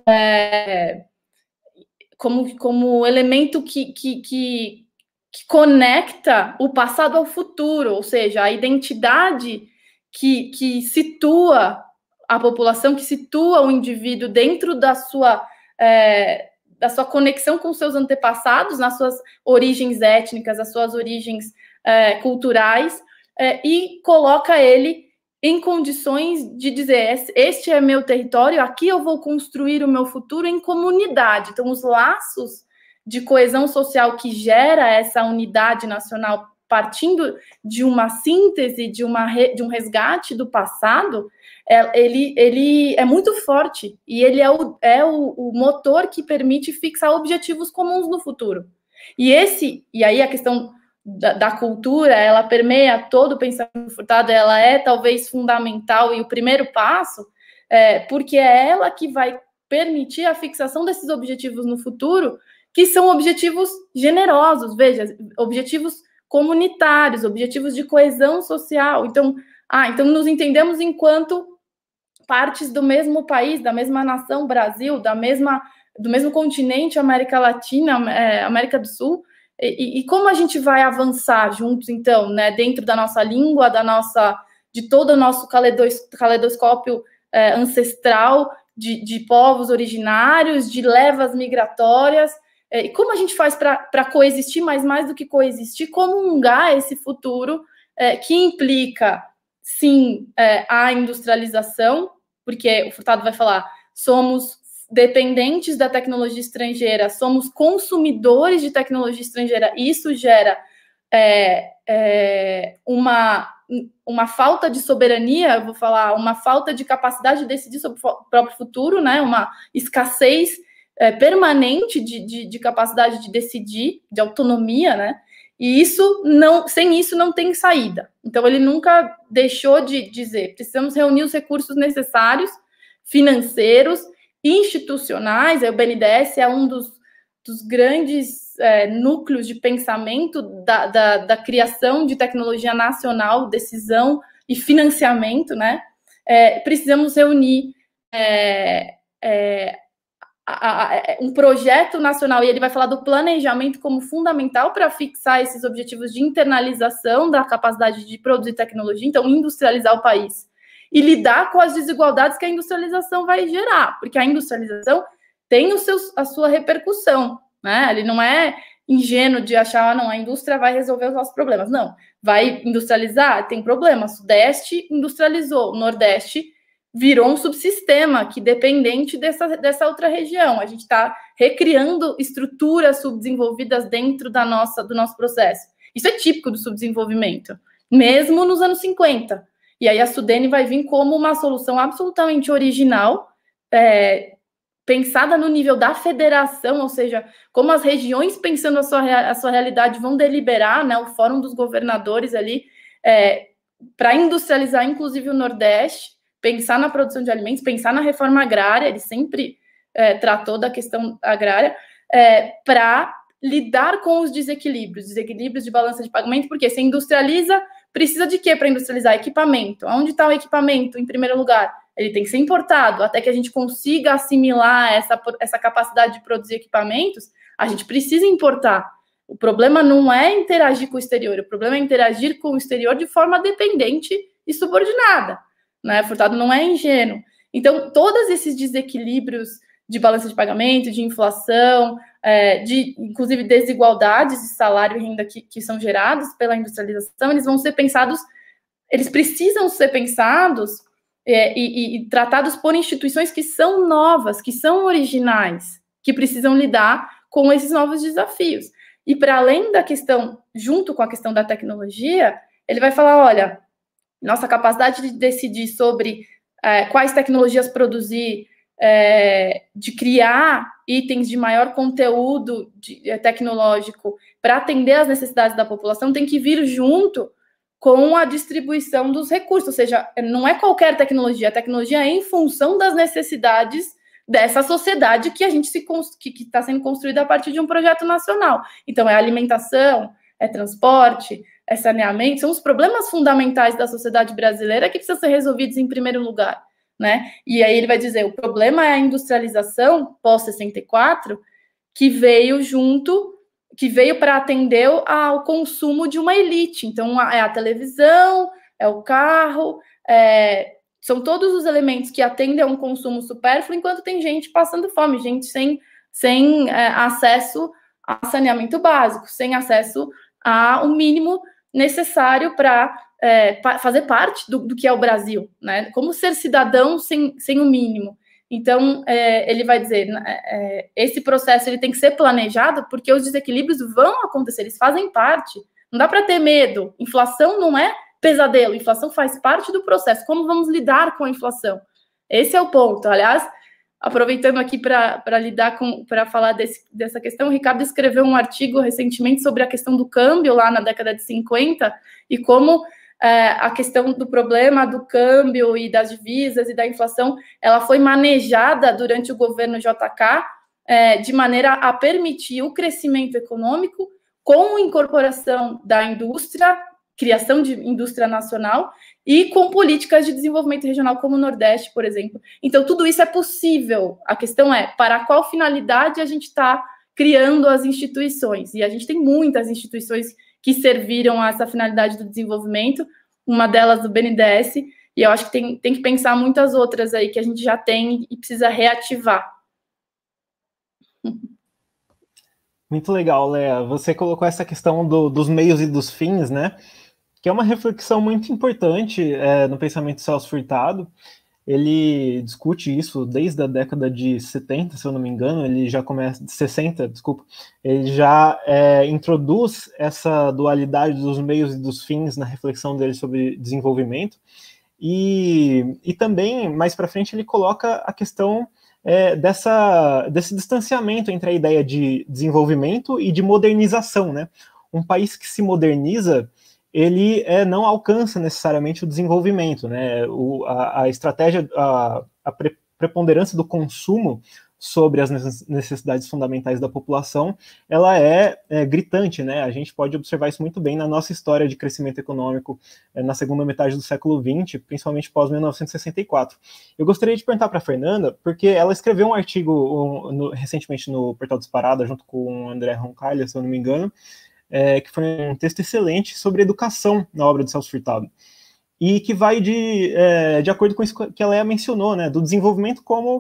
elemento que conecta o passado ao futuro, ou seja, a identidade que situa a população, que situa o indivíduo dentro da sua conexão com seus antepassados, nas suas origens étnicas, as suas origens culturais, e coloca ele em condições de dizer, este é meu território, aqui eu vou construir o meu futuro em comunidade. Então, os laços de coesão social que gera essa unidade nacional, partindo de uma síntese, de um resgate do passado, ele é muito forte, e ele é o motor que permite fixar objetivos comuns no futuro. E aí a questão da cultura, ela permeia todo o pensamento Furtado, ela é talvez fundamental, e o primeiro passo, porque é ela que vai permitir a fixação desses objetivos no futuro, que são objetivos generosos, veja, objetivos comunitários, objetivos de coesão social. Então nos entendemos enquanto partes do mesmo país, da mesma nação, Brasil, do mesmo continente, América Latina, América do Sul, e como a gente vai avançar juntos, então, né, dentro da nossa língua, de todo o nosso caleidoscópio ancestral, de povos originários, de levas migratórias, e como a gente faz para coexistir, mas mais do que coexistir, comungar esse futuro que implica, sim, a industrialização, porque o Furtado vai falar, somos dependentes da tecnologia estrangeira, somos consumidores de tecnologia estrangeira, e isso gera uma falta de soberania, eu vou falar, uma falta de capacidade de decidir sobre o próprio futuro, né? Uma escassez permanente de capacidade de decidir, de autonomia, né? E sem isso não tem saída. Então, ele nunca deixou de dizer, precisamos reunir os recursos necessários, financeiros, institucionais. O BNDES é um dos grandes núcleos de pensamento da criação de tecnologia nacional, decisão e financiamento, né? Precisamos reunir um projeto nacional, e ele vai falar do planejamento como fundamental para fixar esses objetivos de internalização da capacidade de produzir tecnologia, então industrializar o país e lidar com as desigualdades que a industrialização vai gerar, porque a industrialização tem a sua repercussão, né? Ele não é ingênuo de achar, não, a indústria vai resolver os nossos problemas. Não, vai industrializar, tem problema. Sudeste industrializou, Nordeste virou um subsistema que dependente dessa outra região. A gente está recriando estruturas subdesenvolvidas dentro do nosso processo. Isso é típico do subdesenvolvimento, mesmo nos anos 50. E aí a Sudene vai vir como uma solução absolutamente original, pensada no nível da federação, ou seja, como as regiões, pensando a sua realidade, vão deliberar, né, o Fórum dos Governadores ali, para industrializar, inclusive, o Nordeste, pensar na produção de alimentos, pensar na reforma agrária, ele sempre tratou da questão agrária, para lidar com os desequilíbrios de balança de pagamento, porque se industrializa, precisa de quê para industrializar? Equipamento. Onde está o equipamento, em primeiro lugar? Ele tem que ser importado. Até que a gente consiga assimilar essa capacidade de produzir equipamentos, a gente precisa importar. O problema não é interagir com o exterior, o problema é interagir com o exterior de forma dependente e subordinada, né? Furtado não é ingênuo. Então, todos esses desequilíbrios de balança de pagamento, de inflação, de, inclusive, desigualdades de salário e renda que são gerados pela industrialização, eles precisam ser pensados e tratados por instituições que são novas, que são originais, que precisam lidar com esses novos desafios. E para além da questão, junto com a questão da tecnologia, ele vai falar, olha, nossa capacidade de decidir sobre quais tecnologias produzir, de criar itens de maior conteúdo tecnológico para atender às necessidades da população tem que vir junto com a distribuição dos recursos, ou seja, não é qualquer tecnologia, a tecnologia é em função das necessidades dessa sociedade que que está sendo construída a partir de um projeto nacional. Então, é alimentação, é transporte, é saneamento, são os problemas fundamentais da sociedade brasileira que precisam ser resolvidos em primeiro lugar, né? E aí ele vai dizer, o problema é a industrialização pós-64, que veio para atender ao consumo de uma elite. Então, é a televisão, é o carro, são todos os elementos que atendem a um consumo supérfluo, enquanto tem gente passando fome, gente sem acesso a saneamento básico, sem acesso ao mínimo necessário para fazer parte do que é o Brasil, né? Como ser cidadão sem o mínimo. Então, ele vai dizer, esse processo ele tem que ser planejado porque os desequilíbrios vão acontecer, eles fazem parte. Não dá para ter medo. Inflação não é pesadelo, inflação faz parte do processo. Como vamos lidar com a inflação? Esse é o ponto. Aliás, aproveitando aqui para falar dessa questão, o Ricardo escreveu um artigo recentemente sobre a questão do câmbio lá na década de 50 e como a questão do problema do câmbio e das divisas e da inflação, ela foi manejada durante o governo JK de maneira a permitir o crescimento econômico com incorporação da indústria, criação de indústria nacional e com políticas de desenvolvimento regional como o Nordeste, por exemplo. Então, tudo isso é possível. A questão é, para qual finalidade a gente está criando as instituições? E a gente tem muitas instituições que serviram a essa finalidade do desenvolvimento, uma delas do BNDES, e eu acho que tem que pensar muitas outras aí que a gente já tem e precisa reativar. Muito legal, Léa. Você colocou essa questão dos meios e dos fins, né? Que é uma reflexão muito importante no pensamento de Celso Furtado. Ele discute isso desde a década de 70, se eu não me engano, ele já começa, de 60, desculpa, ele já introduz essa dualidade dos meios e dos fins na reflexão dele sobre desenvolvimento, e também, mais para frente, ele coloca a questão desse distanciamento entre a ideia de desenvolvimento e de modernização, né? Um país que se moderniza, ele não alcança necessariamente o desenvolvimento, né? A estratégia, a preponderância do consumo sobre as necessidades fundamentais da população, ela é gritante, né? A gente pode observar isso muito bem na nossa história de crescimento econômico na segunda metade do século XX, principalmente pós-1964. Eu gostaria de perguntar para a Fernanda, porque ela escreveu um artigo recentemente no Portal Disparada, junto com o André Roncalha, se eu não me engano, que foi um texto excelente sobre educação na obra de Celso Furtado, e que vai de acordo com isso que ela mencionou, né, do desenvolvimento como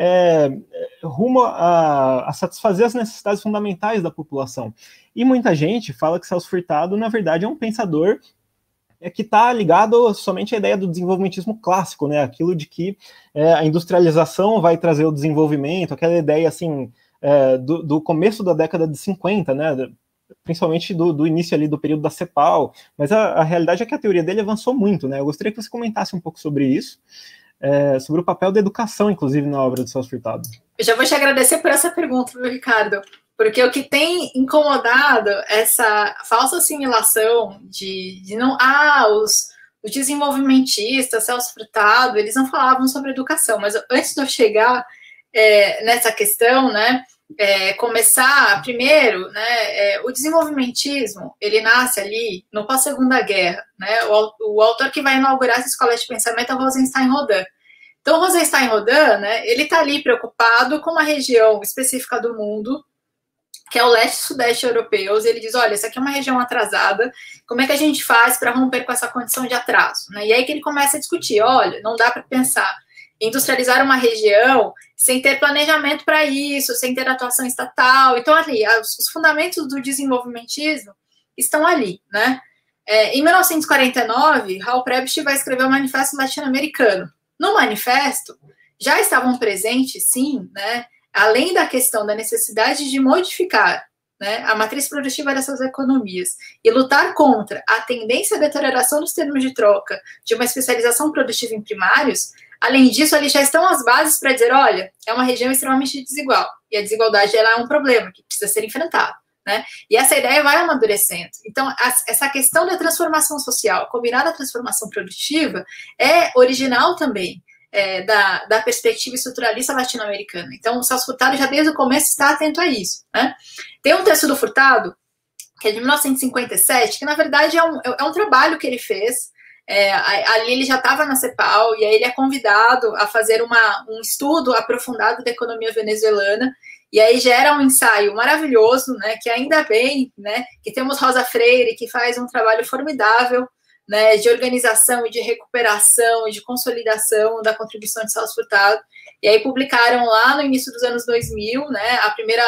rumo a satisfazer as necessidades fundamentais da população. E muita gente fala que Celso Furtado, na verdade, é um pensador que está ligado somente à ideia do desenvolvimentismo clássico, né, aquilo de que a industrialização vai trazer o desenvolvimento, aquela ideia assim, do começo da década de 50, né, principalmente do início ali do período da CEPAL, mas a realidade é que a teoria dele avançou muito, né? Eu gostaria que você comentasse um pouco sobre isso, sobre o papel da educação, inclusive, na obra de Celso Furtado. Eu já vou te agradecer por essa pergunta, meu Ricardo, porque o que tem incomodado essa falsa assimilação de não... os desenvolvimentistas, Celso Furtado, eles não falavam sobre educação, mas antes de eu chegar nessa questão, né, começar primeiro, né, o desenvolvimentismo, ele nasce ali no pós-segunda guerra, né, o autor que vai inaugurar essa escola de pensamento é o Rosenstein-Rodin. Então, Rosenstein-Rodin, né, ele está ali preocupado com uma região específica do mundo, que é o leste e sudeste europeus, e ele diz, olha, essa aqui é uma região atrasada, como é que a gente faz para romper com essa condição de atraso? Né? E aí que ele começa a discutir, olha, não dá para pensar industrializar uma região sem ter planejamento para isso, sem ter atuação estatal. Então, ali, os fundamentos do desenvolvimentismo estão ali, né? Em 1949, Raul Prebisch vai escrever o Manifesto Latino-Americano. No manifesto, já estavam presentes, sim, né, além da questão da necessidade de modificar, né, a matriz produtiva dessas economias e lutar contra a tendência à deterioração dos termos de troca de uma especialização produtiva em primários. Além disso, ali já estão as bases para dizer, olha, é uma região extremamente desigual, e a desigualdade ela é um problema que precisa ser enfrentado, né? E essa ideia vai amadurecendo. Então, essa questão da transformação social combinada à transformação produtiva é original também da perspectiva estruturalista latino-americana. Então, o Celso Furtado já desde o começo está atento a isso, né? Tem um texto do Furtado, que é de 1957, que na verdade é um trabalho que ele fez. Ali ele já estava na CEPAL, e aí ele é convidado a fazer um estudo aprofundado da economia venezuelana, e aí gera um ensaio maravilhoso, né, que ainda bem, né, que temos Rosa Freire, que faz um trabalho formidável, né, de organização e de recuperação e de consolidação da contribuição de Celso Furtado, e aí publicaram lá no início dos anos 2000, né,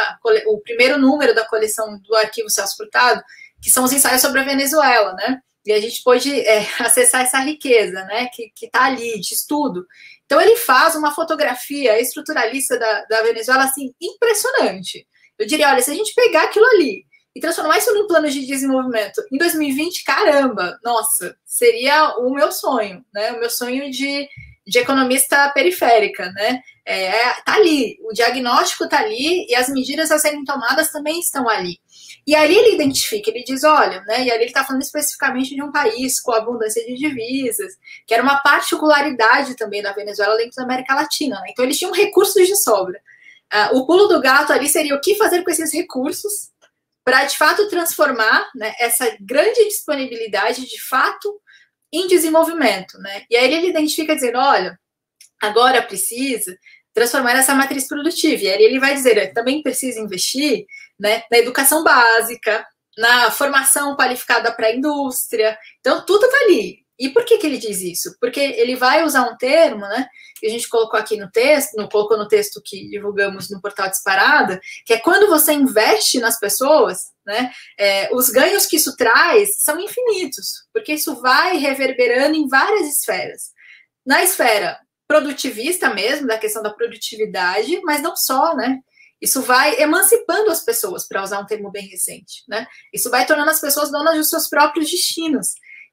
o primeiro número da coleção do arquivo Celso Furtado, que são os ensaios sobre a Venezuela, né, e a gente pôde acessar essa riqueza, né, que está ali, de estudo. Então, ele faz uma fotografia estruturalista da Venezuela, assim, impressionante. Eu diria, olha, se a gente pegar aquilo ali e transformar isso num plano de desenvolvimento em 2020, caramba, nossa, seria o meu sonho, né, o meu sonho de economista periférica, né, tá ali, o diagnóstico tá ali e as medidas a serem tomadas também estão ali. E ali ele identifica, ele diz, olha, né, e ali ele está falando especificamente de um país com abundância de divisas, que era uma particularidade também da Venezuela dentro da América Latina, né? Então eles tinham recursos de sobra. O pulo do gato ali seria o que fazer com esses recursos para, de fato, transformar, né, essa grande disponibilidade, de fato, em desenvolvimento, né? E aí ele identifica dizendo, olha, agora precisa transformar essa matriz produtiva. E aí ele vai dizer, também precisa investir, né, na educação básica, na formação qualificada para a indústria. Então, tudo está ali. E por que ele diz isso? Porque ele vai usar um termo, né, que a gente colocou aqui no texto, colocou no texto que divulgamos no Portal Disparada, que é quando você investe nas pessoas, né, os ganhos que isso traz são infinitos, porque isso vai reverberando em várias esferas. Na esfera produtivista mesmo, da questão da produtividade, mas não só, né? Isso vai emancipando as pessoas, para usar um termo bem recente, né? Isso vai tornando as pessoas donas dos seus próprios destinos.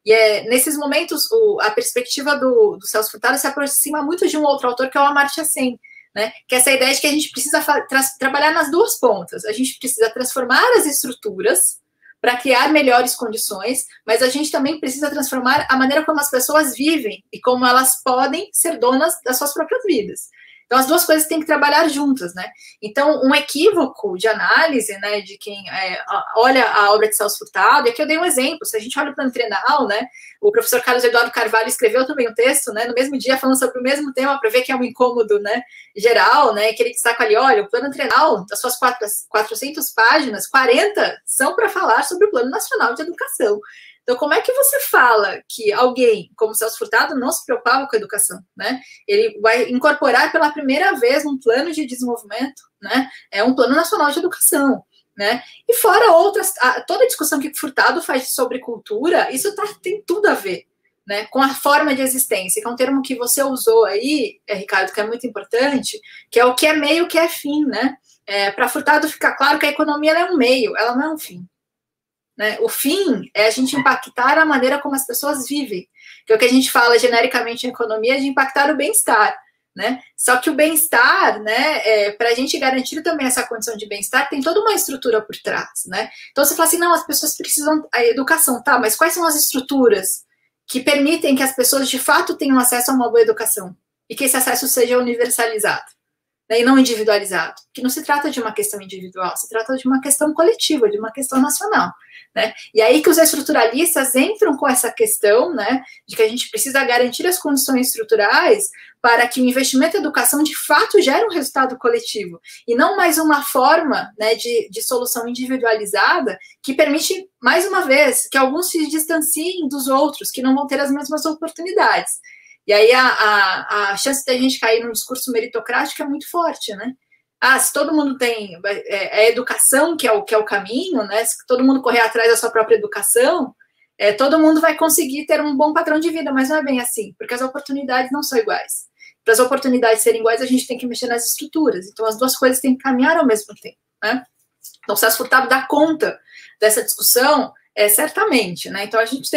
E nesses momentos, a perspectiva do Celso Furtado se aproxima muito de um outro autor, que é o Amartya Sen, né? Que é essa ideia de que a gente precisa trabalhar nas duas pontas. A gente precisa transformar as estruturas para criar melhores condições, mas a gente também precisa transformar a maneira como as pessoas vivem e como elas podem ser donas das suas próprias vidas. Então, as duas coisas têm que trabalhar juntas, né? Então, um equívoco de análise, né, de quem olha a obra de Celso Furtado, é que eu dei um exemplo. Se a gente olha o plano trienal, né, o professor Carlos Eduardo Carvalho escreveu também um texto, né, no mesmo dia, falando sobre o mesmo tema, para ver que é um incômodo, né, geral, né, que ele destaca ali, olha, o plano trienal, das suas 400 páginas, 40 são para falar sobre o Plano Nacional de Educação. Então, como é que você fala que alguém como Celso Furtado não se preocupava com a educação, né? Ele vai incorporar pela primeira vez um plano de desenvolvimento, né? É um Plano Nacional de Educação, né? E fora outras, toda a discussão que Furtado faz sobre cultura, isso tem tudo a ver, né, com a forma de existência, que é um termo que você usou aí, Ricardo, que é muito importante, que é o que é meio, o que é fim, né? Para Furtado ficar claro que a economia ela é um meio, ela não é um fim. Né? O fim é a gente impactar a maneira como as pessoas vivem, que é o que a gente fala genericamente em economia, de impactar o bem-estar, né? Só que o bem-estar, né, para a gente garantir também essa condição de bem-estar, tem toda uma estrutura por trás, né? Então você fala assim, não, as pessoas precisam a educação, tá? Mas quais são as estruturas que permitem que as pessoas de fato tenham acesso a uma boa educação e que esse acesso seja universalizado, né, e não individualizado? Que não se trata de uma questão individual, se trata de uma questão coletiva, de uma questão nacional, né? E aí que os estruturalistas entram com essa questão, né, de que a gente precisa garantir as condições estruturais para que o investimento em educação de fato gere um resultado coletivo, e não mais uma forma, né, de solução individualizada que permite, mais uma vez, que alguns se distanciem dos outros, que não vão ter as mesmas oportunidades. E aí a chance da gente cair num discurso meritocrático é muito forte, né? Se todo mundo tem a educação, que é o caminho, né? Se todo mundo correr atrás da sua própria educação, todo mundo vai conseguir ter um bom padrão de vida, mas não é bem assim, porque as oportunidades não são iguais. Para as oportunidades serem iguais, a gente tem que mexer nas estruturas. Então, as duas coisas têm que caminhar ao mesmo tempo, né? Então, o Celso Furtado dá conta dessa discussão, certamente, né? Então, a gente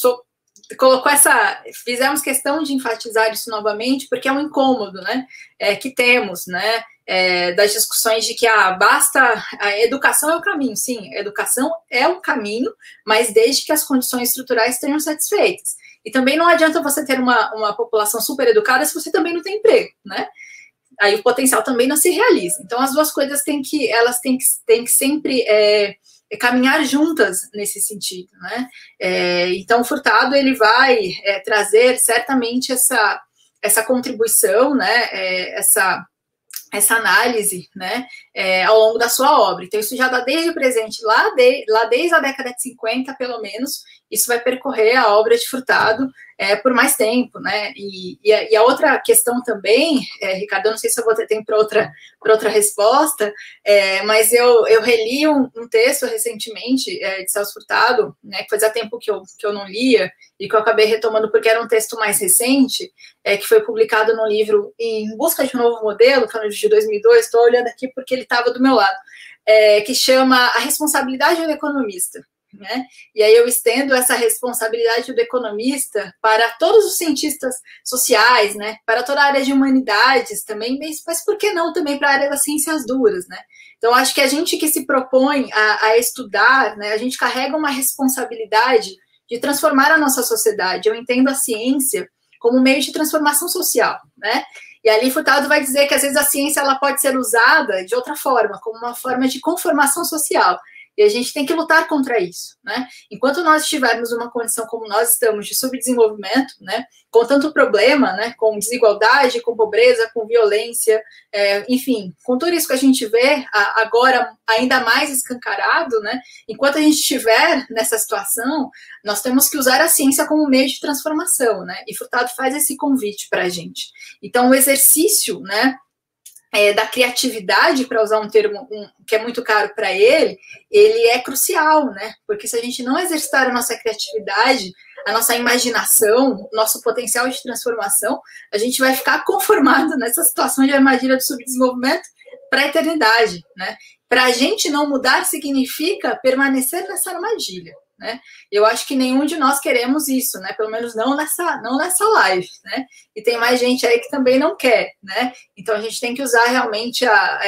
fizemos questão de enfatizar isso novamente, porque é um incômodo, né? Que temos, né? Das discussões de que basta, a educação é o caminho. Sim, a educação é o caminho, mas desde que as condições estruturais tenham satisfeitas. E também não adianta você ter uma população super educada se você também não tem emprego, né? Aí o potencial também não se realiza. Então, as duas coisas têm que sempre caminhar juntas nesse sentido, né? Então, o Furtado ele vai trazer certamente essa contribuição, né? Essa análise, né, ao longo da sua obra. Então, isso já dá desde o presente, lá desde a década de 50, pelo menos, isso vai percorrer a obra de Furtado por mais tempo, né, e a outra questão também, Ricardo, eu não sei se eu vou ter tempo para outra resposta, mas eu reli um texto recentemente de Celso Furtado, né, que fazia tempo que eu não lia, e que eu acabei retomando porque era um texto mais recente, que foi publicado no livro Em Busca de um Novo Modelo, que é de 2002, estou olhando aqui porque ele estava do meu lado, que chama A Responsabilidade do Economista. Né? E aí eu estendo essa responsabilidade do economista para todos os cientistas sociais, né? Para toda a área de humanidades também, mas por que não também para a área das ciências duras, né? Então, acho que a gente que se propõe a estudar, né? A gente carrega uma responsabilidade de transformar a nossa sociedade. Eu entendo a ciência como meio de transformação social, né? E ali Furtado vai dizer que às vezes a ciência ela pode ser usada de outra forma, como uma forma de conformação social. E a gente tem que lutar contra isso, né? Enquanto nós estivermos numa condição como nós estamos de subdesenvolvimento, né? Com tanto problema, né? Com desigualdade, com pobreza, com violência, enfim, com tudo isso que a gente vê agora ainda mais escancarado, né? Enquanto a gente estiver nessa situação, nós temos que usar a ciência como meio de transformação, né? E Furtado faz esse convite para a gente. Então, o exercício, né? Da criatividade, para usar um termo que é muito caro para ele é crucial, né? Porque se a gente não exercitar a nossa criatividade, a nossa imaginação, o nosso potencial de transformação, a gente vai ficar conformado nessa situação de armadilha do subdesenvolvimento para a eternidade, né? Para a gente não mudar significa permanecer nessa armadilha, né? Eu acho que nenhum de nós queremos isso, né? Pelo menos não nessa live, né? E tem mais gente aí que também não quer, né? Então a gente tem que usar realmente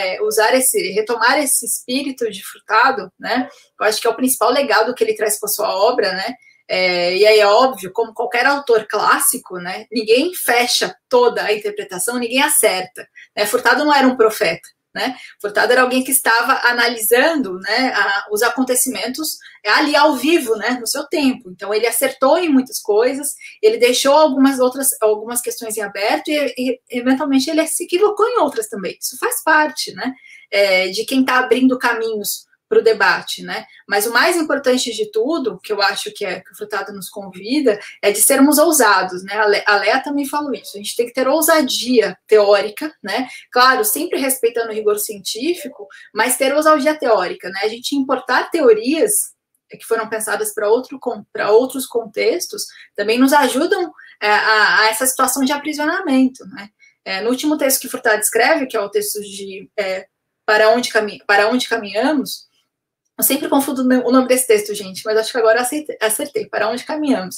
retomar esse espírito de Furtado, né? Eu acho que é o principal legado que ele traz para sua obra, né? E aí é óbvio, como qualquer autor clássico, né? Ninguém fecha toda a interpretação, ninguém acerta, né? Furtado não era um profeta, né? Furtado era alguém que estava analisando, né, os acontecimentos ali ao vivo, né, no seu tempo. Então ele acertou em muitas coisas, ele deixou algumas questões em aberto e eventualmente ele se equivocou em outras também. Isso faz parte, né, de quem está abrindo caminhos para o debate, né? Mas o mais importante de tudo, que eu acho que o Furtado nos convida, é de sermos ousados, né? A Léa também falou isso. A gente tem que ter ousadia teórica, né? Claro, sempre respeitando o rigor científico, mas ter ousadia teórica, né? A gente importar teorias que foram pensadas para outros contextos também nos ajudam a essa situação de aprisionamento, né? No último texto que Furtado escreve, que é o texto de Para onde caminhamos. Eu sempre confundo o nome desse texto, gente, mas acho que agora acertei. Para onde caminhamos?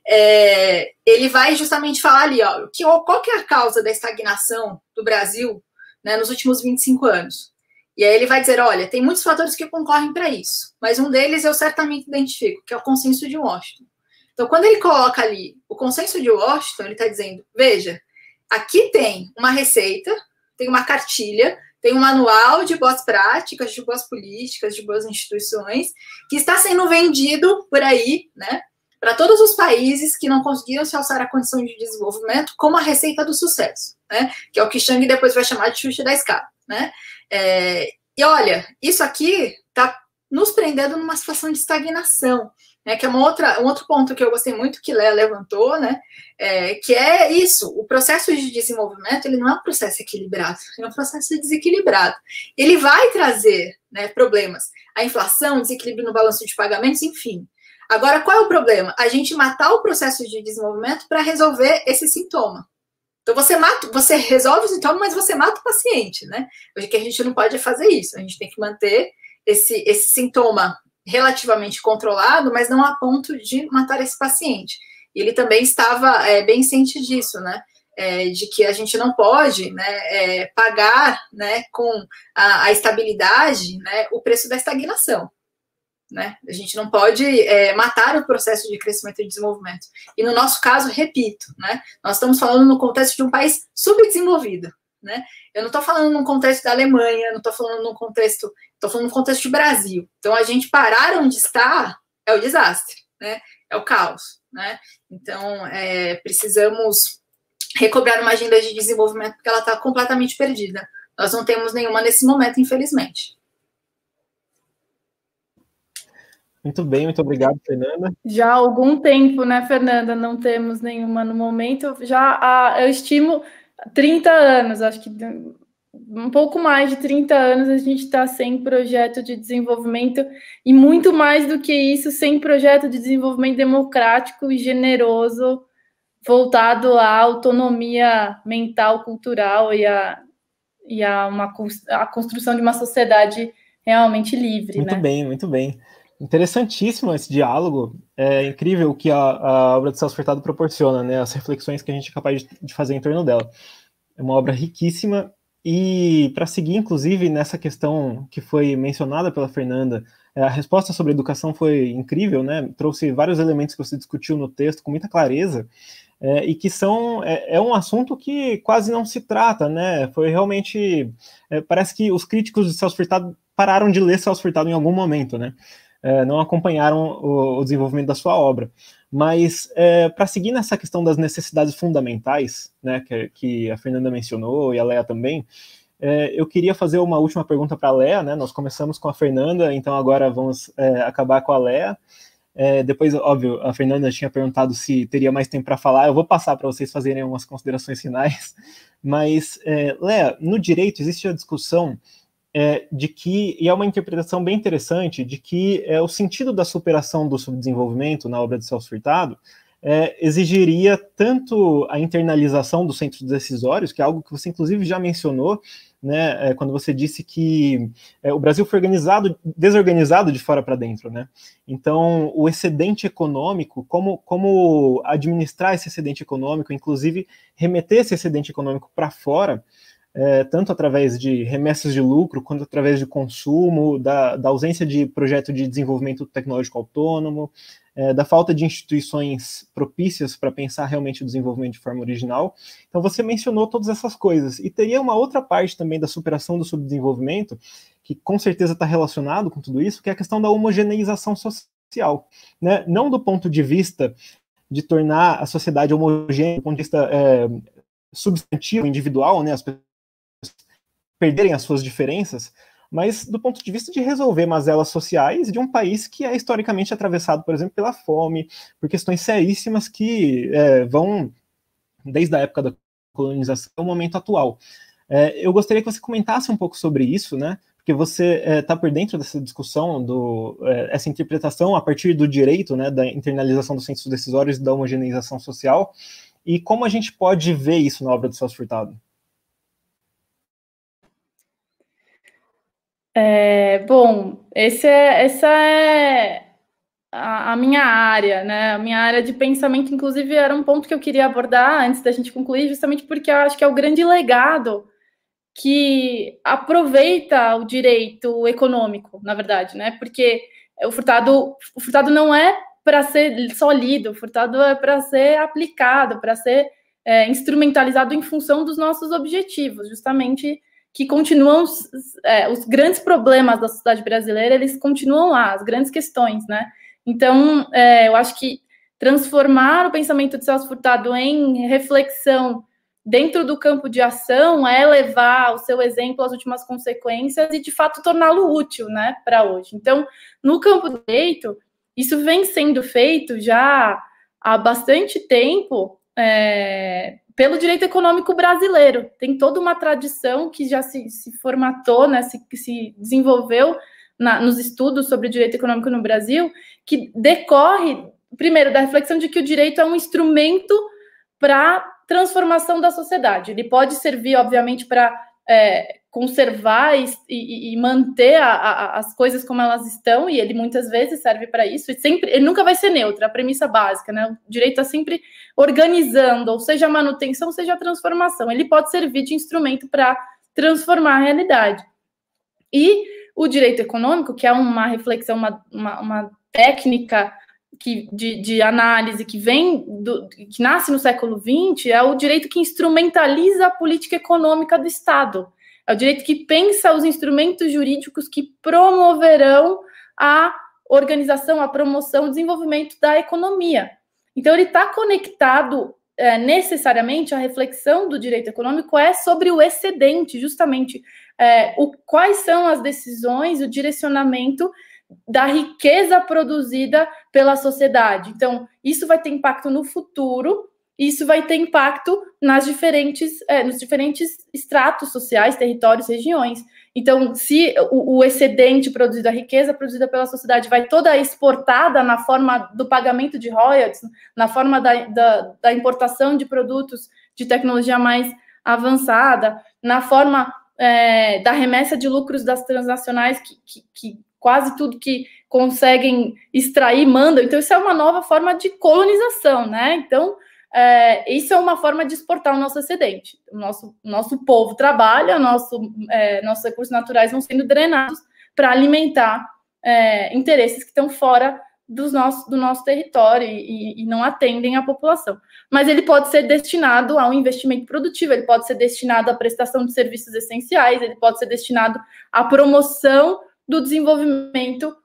Ele vai justamente falar ali, ó, qual que é a causa da estagnação do Brasil, né, nos últimos 25 anos? E aí ele vai dizer, olha, tem muitos fatores que concorrem para isso, mas um deles eu certamente identifico, que é o consenso de Washington. Então, quando ele coloca ali o consenso de Washington, ele está dizendo, veja, aqui tem uma receita, tem uma cartilha, tem um manual de boas práticas, de boas políticas, de boas instituições, que está sendo vendido por aí, né, para todos os países que não conseguiram se alçar à condição de desenvolvimento como a receita do sucesso, né, que é o que Chang depois vai chamar de chute da escada, né. E olha, isso aqui está nos prendendo numa situação de estagnação. né, que é um outro ponto que eu gostei muito que Léa levantou, né, que é isso, o processo de desenvolvimento, ele não é um processo equilibrado, é um processo desequilibrado. Ele vai trazer, né, problemas, a inflação, desequilíbrio no balanço de pagamentos, enfim. Agora, qual é o problema? A gente matar o processo de desenvolvimento para resolver esse sintoma. Então, você resolve o sintoma, mas você mata o paciente, né? Porque a gente não pode fazer isso, a gente tem que manter esse sintoma relativamente controlado, mas não a ponto de matar esse paciente. E ele também estava bem ciente disso, né? De que a gente não pode, né, pagar, né, com a estabilidade, né, o preço da estagnação. Né? A gente não pode matar o processo de crescimento e desenvolvimento. E no nosso caso, repito, né, nós estamos falando no contexto de um país subdesenvolvido. Né? Eu não estou falando no contexto da Alemanha, não estou falando no contexto, estou falando no contexto do Brasil. Então, a gente parar onde está é o desastre, né? É o caos. Né? Então, precisamos recobrar uma agenda de desenvolvimento porque ela está completamente perdida. Nós não temos nenhuma nesse momento, infelizmente. Muito bem, muito obrigado, Fernanda. Já há algum tempo, né, Fernanda, não temos nenhuma no momento. Eu estimo 30 anos, acho que um pouco mais de 30 anos a gente está sem projeto de desenvolvimento e muito mais do que isso, sem projeto de desenvolvimento democrático e generoso voltado à autonomia mental, cultural e a construção de uma sociedade realmente livre. Muito né? bem, muito bem. Interessantíssimo esse diálogo, é incrível o que a obra de Celso Furtado proporciona, né? As reflexões que a gente é capaz de fazer em torno dela. É uma obra riquíssima e, para seguir, inclusive, nessa questão que foi mencionada pela Fernanda, a resposta sobre educação foi incrível, né? Trouxe vários elementos que você discutiu no texto com muita clareza e que é um assunto que quase não se trata, né? Foi realmente... parece que os críticos de Celso Furtado pararam de ler Celso Furtado em algum momento, né? Não acompanharam o desenvolvimento da sua obra. Mas, para seguir nessa questão das necessidades fundamentais, né, que a Fernanda mencionou e a Léa também, eu queria fazer uma última pergunta para a Léa, né? Nós começamos com a Fernanda, então agora vamos acabar com a Léa. Depois, óbvio, a Fernanda tinha perguntado se teria mais tempo para falar, eu vou passar para vocês fazerem umas considerações finais. Mas, Léa, no direito existe a discussão de que, e é uma interpretação bem interessante, de que o sentido da superação do subdesenvolvimento na obra de Celso Furtado exigiria tanto a internalização dos centros decisórios, que é algo que você inclusive já mencionou, né, quando você disse que o Brasil foi desorganizado de fora para dentro, né? Então, o excedente econômico, como administrar esse excedente econômico, inclusive remeter esse excedente econômico para fora, tanto através de remessas de lucro, quanto através de consumo, da ausência de projeto de desenvolvimento tecnológico autônomo, da falta de instituições propícias para pensar realmente o desenvolvimento de forma original. Então, você mencionou todas essas coisas. E teria uma outra parte também da superação do subdesenvolvimento, que com certeza está relacionado com tudo isso, que é a questão da homogeneização social. Né? Não do ponto de vista de tornar a sociedade homogênea, do ponto de vista substantivo, individual, né? As pessoas perderem as suas diferenças, mas do ponto de vista de resolver mazelas sociais de um país que é historicamente atravessado, por exemplo, pela fome, por questões seríssimas que vão desde a época da colonização ao momento atual. Eu gostaria que você comentasse um pouco sobre isso, né? Porque você está por dentro dessa discussão, essa interpretação a partir do direito, né, da internalização dos centros decisórios e da homogeneização social, e como a gente pode ver isso na obra do Celso Furtado? Bom, essa é a minha área, né? A minha área de pensamento, inclusive, era um ponto que eu queria abordar antes da gente concluir, justamente porque eu acho que é o grande legado que aproveita o direito econômico, na verdade, né? Porque o Furtado não é para ser só lido, o Furtado é para ser aplicado, para ser instrumentalizado em função dos nossos objetivos, justamente que continuam os grandes problemas da sociedade brasileira, eles continuam lá, as grandes questões, né? Então, eu acho que transformar o pensamento de Celso Furtado em reflexão dentro do campo de ação é levar o seu exemplo às últimas consequências e, de fato, torná-lo útil, né, para hoje. Então, no campo do direito, isso vem sendo feito já há bastante tempo pelo direito econômico brasileiro. Tem toda uma tradição que já se formatou, né, que se desenvolveu nos estudos sobre o direito econômico no Brasil, que decorre, primeiro, da reflexão de que o direito é um instrumento para transformação da sociedade. Ele pode servir, obviamente, para conservar e manter as coisas como elas estão, e ele muitas vezes serve para isso, e sempre, ele nunca vai ser neutro, a premissa básica, né? O direito está sempre organizando, ou seja a manutenção, seja a transformação. Ele pode servir de instrumento para transformar a realidade. E o direito econômico, que é uma reflexão, uma técnica de análise que que nasce no século XX, é o direito que instrumentaliza a política econômica do Estado. É o direito que pensa os instrumentos jurídicos que promoverão a organização, a promoção, o desenvolvimento da economia. Então, ele está conectado necessariamente, a reflexão do direito econômico é sobre o excedente, justamente quais são as decisões, o direcionamento da riqueza produzida pela sociedade. Então, isso vai ter impacto no futuro, isso vai ter impacto nos diferentes estratos sociais, territórios, regiões. Então, se o excedente produzido, a riqueza produzida pela sociedade vai toda exportada na forma do pagamento de royalties, na forma da importação de produtos de tecnologia mais avançada, na forma da remessa de lucros das transnacionais, que quase tudo que conseguem extrair mandam. Então, isso é uma nova forma de colonização, né? Então, isso é uma forma de exportar o nosso excedente. O nosso povo trabalha, nossos recursos naturais vão sendo drenados para alimentar interesses que estão fora do nosso território e não atendem à população. Mas ele pode ser destinado a um investimento produtivo, ele pode ser destinado à prestação de serviços essenciais, ele pode ser destinado à promoção do desenvolvimento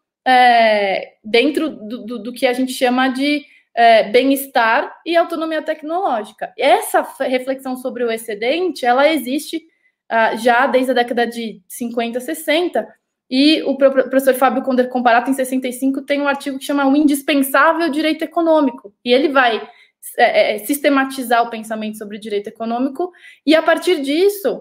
dentro do que a gente chama de bem-estar e autonomia tecnológica. Essa reflexão sobre o excedente, ela existe já desde a década de 50, 60, e o professor Fábio Conder Comparato, em 65, tem um artigo que chama O Indispensável Direito Econômico, e ele vai sistematizar o pensamento sobre o direito econômico, e a partir disso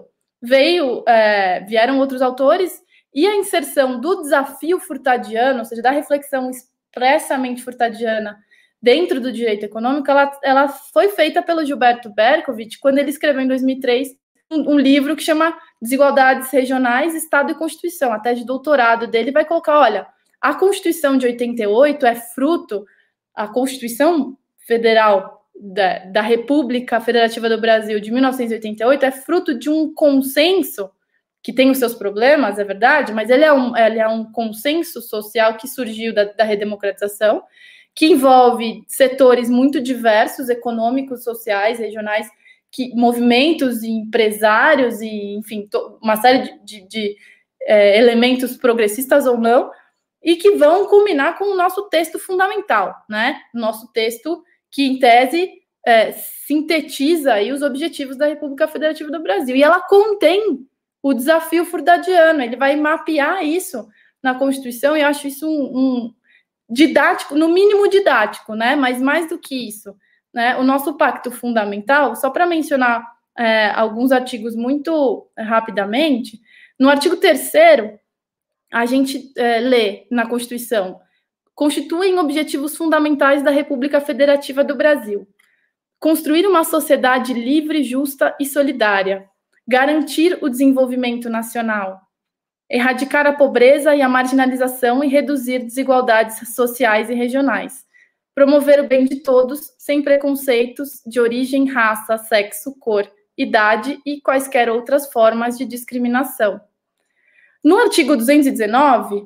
vieram outros autores, e a inserção do desafio furtadiano, ou seja, da reflexão expressamente furtadiana dentro do direito econômico, ela foi feita pelo Gilberto Berkovich quando ele escreveu em 2003 um livro que chama Desigualdades Regionais, Estado e Constituição. A tese de doutorado dele vai colocar, olha, a Constituição de 88 é fruto, a Constituição Federal da República Federativa do Brasil de 1988 é fruto de um consenso que tem os seus problemas, é verdade, mas ele é um consenso social que surgiu da redemocratização, que envolve setores muito diversos, econômicos, sociais, regionais, movimentos empresários e, enfim, uma série de elementos progressistas ou não, e que vão culminar com o nosso texto fundamental, né? Nosso texto que, em tese, sintetiza aí os objetivos da República Federativa do Brasil. E ela contém o desafio furtadiano, ele vai mapear isso na Constituição, e eu acho isso didático, no mínimo didático, né? Mas mais do que isso, né? O nosso pacto fundamental, só para mencionar alguns artigos muito rapidamente, no artigo 3º, a gente lê na Constituição: constituem objetivos fundamentais da República Federativa do Brasil: construir uma sociedade livre, justa e solidária, garantir o desenvolvimento nacional, erradicar a pobreza e a marginalização e reduzir desigualdades sociais e regionais, promover o bem de todos, sem preconceitos de origem, raça, sexo, cor, idade e quaisquer outras formas de discriminação. No artigo 219,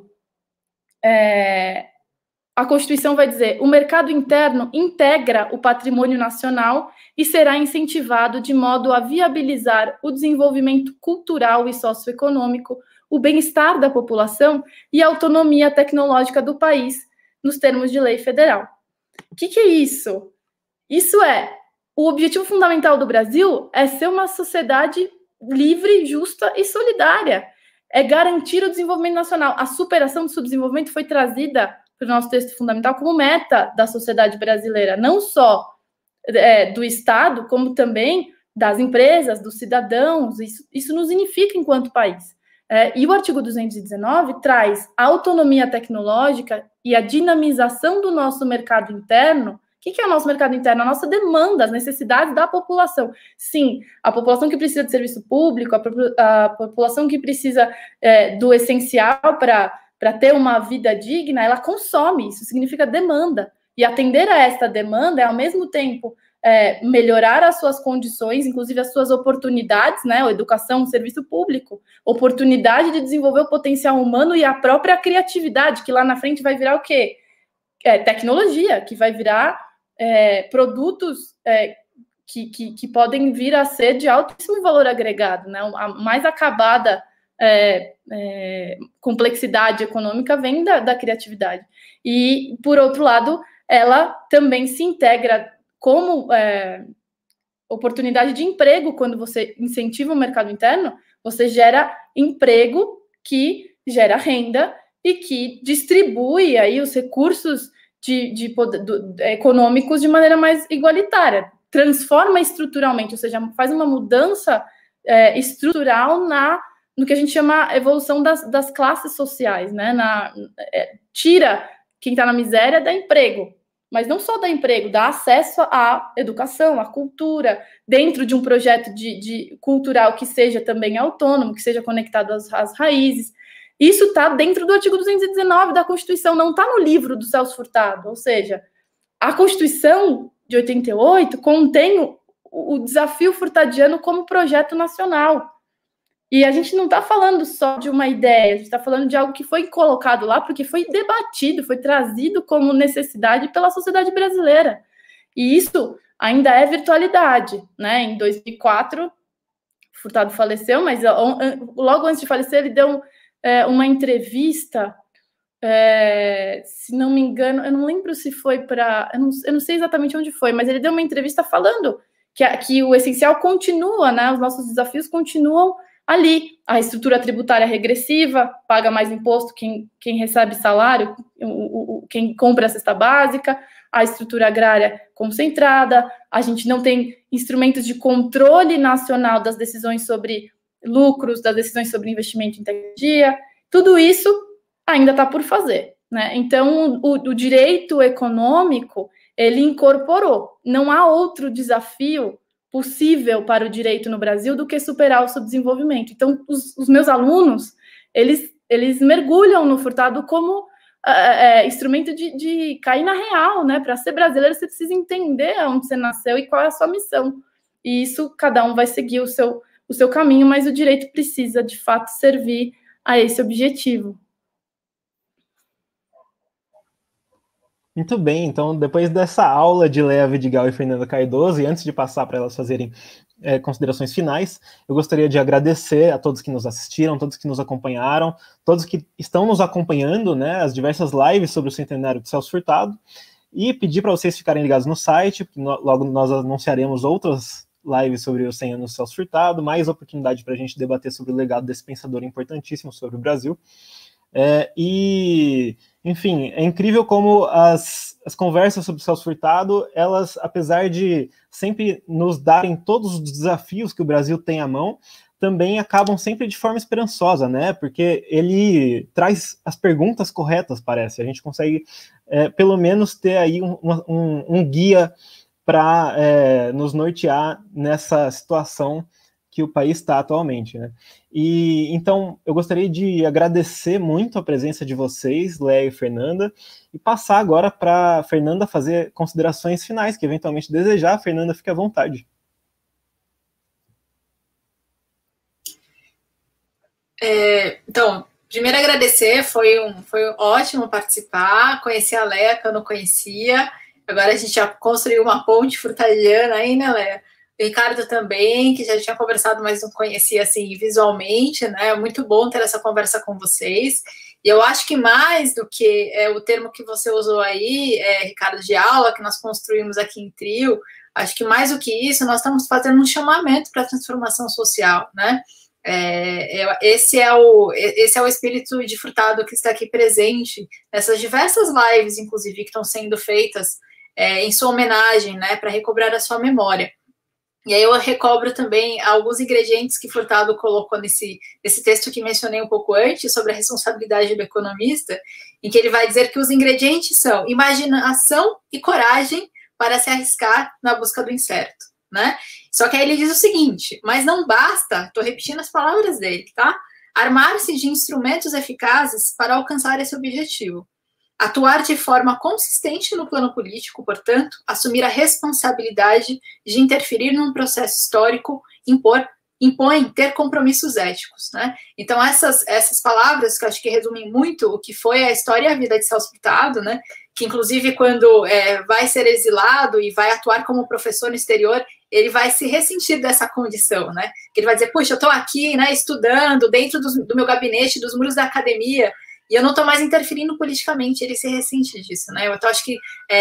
a Constituição vai dizer: o mercado interno integra o patrimônio nacional e será incentivado de modo a viabilizar o desenvolvimento cultural e socioeconômico, o bem-estar da população e a autonomia tecnológica do país, nos termos de lei federal. O que é isso? Isso o objetivo fundamental do Brasil é ser uma sociedade livre, justa e solidária. É garantir o desenvolvimento nacional. A superação do subdesenvolvimento foi trazida para o nosso texto fundamental como meta da sociedade brasileira, não só do Estado, como também das empresas, dos cidadãos. Isso nos unifica enquanto país. E o artigo 219 traz a autonomia tecnológica e a dinamização do nosso mercado interno. O que é o nosso mercado interno? A nossa demanda, as necessidades da população. Sim, a população que precisa de serviço público, a população que precisa do essencial para ter uma vida digna, ela consome, isso significa demanda. E atender a esta demanda é, ao mesmo tempo, melhorar as suas condições, inclusive as suas oportunidades, né? A educação, o serviço público, oportunidade de desenvolver o potencial humano e a própria criatividade, que lá na frente vai virar o quê? Tecnologia, que vai virar produtos que podem vir a ser de altíssimo valor agregado, né? A mais acabada complexidade econômica vem da criatividade. E, por outro lado, ela também se integra como oportunidade de emprego. Quando você incentiva o mercado interno, você gera emprego que gera renda e que distribui aí os recursos econômicos de maneira mais igualitária, transforma estruturalmente, ou seja, faz uma mudança estrutural no que a gente chama a evolução das classes sociais, né? Tira quem está na miséria, dá emprego, mas não só dá emprego, dá acesso à educação, à cultura, dentro de um projeto cultural que seja também autônomo, que seja conectado às raízes. Isso está dentro do artigo 219 da Constituição, não está no livro do Celso Furtado, ou seja, a Constituição de 88 contém o desafio furtadiano como projeto nacional. E a gente não está falando só de uma ideia, a gente está falando de algo que foi colocado lá porque foi debatido, foi trazido como necessidade pela sociedade brasileira. E isso ainda é virtualidade, né? Em 2004, Furtado faleceu, mas logo antes de falecer ele deu uma entrevista, se não me engano, eu não lembro se foi para... Eu não sei exatamente onde foi, mas ele deu uma entrevista falando que o essencial continua, né? Os nossos desafios continuam ali. A estrutura tributária regressiva, paga mais imposto quem recebe salário, quem compra a cesta básica, a estrutura agrária concentrada, a gente não tem instrumentos de controle nacional das decisões sobre lucros, das decisões sobre investimento em tecnologia, tudo isso ainda está por fazer, né? Então, o direito econômico, ele incorporou. Não há outro desafio possível para o direito no Brasil do que superar o subdesenvolvimento. Então, os meus alunos, eles mergulham no Furtado como instrumento de cair na real, né? Para ser brasileiro, você precisa entender onde você nasceu e qual é a sua missão. E isso, cada um vai seguir o seu caminho, mas o direito precisa, de fato, servir a esse objetivo. Muito bem, então depois dessa aula de Léa Vidigal e Fernanda Cardoso, e antes de passar para elas fazerem considerações finais, eu gostaria de agradecer a todos que nos assistiram, todos que nos acompanharam, todos que estão nos acompanhando, né, as diversas lives sobre o centenário de Celso Furtado, e pedir para vocês ficarem ligados no site, porque logo nós anunciaremos outras lives sobre os 100 anos de Celso Furtado, mais oportunidade para a gente debater sobre o legado desse pensador importantíssimo sobre o Brasil. Enfim, é incrível como as conversas sobre Celso Furtado, elas, apesar de sempre nos darem todos os desafios que o Brasil tem à mão, também acabam sempre de forma esperançosa, né? Porque ele traz as perguntas corretas, parece. A gente consegue, pelo menos, ter aí um guia para nos nortear nessa situação que o país está atualmente, né? E então eu gostaria de agradecer muito a presença de vocês, Léa e Fernanda, e passar agora para a Fernanda fazer considerações finais, que eventualmente desejar. Fernanda, fique à vontade. Então, primeiro agradecer, foi ótimo participar, conheci a Léa, que eu não conhecia, agora a gente já construiu uma ponte furtadiana aí, né, Léa? O Ricardo também, que já tinha conversado, mas não conhecia assim visualmente, né? É muito bom ter essa conversa com vocês. E eu acho que mais do que o termo que você usou aí, Ricardo, de aula, que nós construímos aqui em trio, acho que mais do que isso, nós estamos fazendo um chamamento para a transformação social, né? Esse é o espírito de Furtado que está aqui presente nessas diversas lives, inclusive, que estão sendo feitas em sua homenagem, né, para recobrar a sua memória. E aí eu recobro também alguns ingredientes que Furtado colocou nesse texto que mencionei um pouco antes, sobre a responsabilidade do economista, em que ele vai dizer que os ingredientes são imaginação e coragem para se arriscar na busca do incerto, né? Só que aí ele diz o seguinte, mas não basta, estou repetindo as palavras dele, tá? Armar-se de instrumentos eficazes para alcançar esse objetivo. Atuar de forma consistente no plano político, portanto, assumir a responsabilidade de interferir num processo histórico, impõe ter compromissos éticos, né? Então, essas palavras, que eu acho que resumem muito o que foi a história e a vida de Celso Furtado, né? Que, inclusive, quando vai ser exilado e vai atuar como professor no exterior, ele vai se ressentir dessa condição, né? Que ele vai dizer, puxa, eu estou aqui, né, estudando dentro do meu gabinete, dos muros da academia, e eu não estou mais interferindo politicamente, ele se ressente disso, né? Eu acho que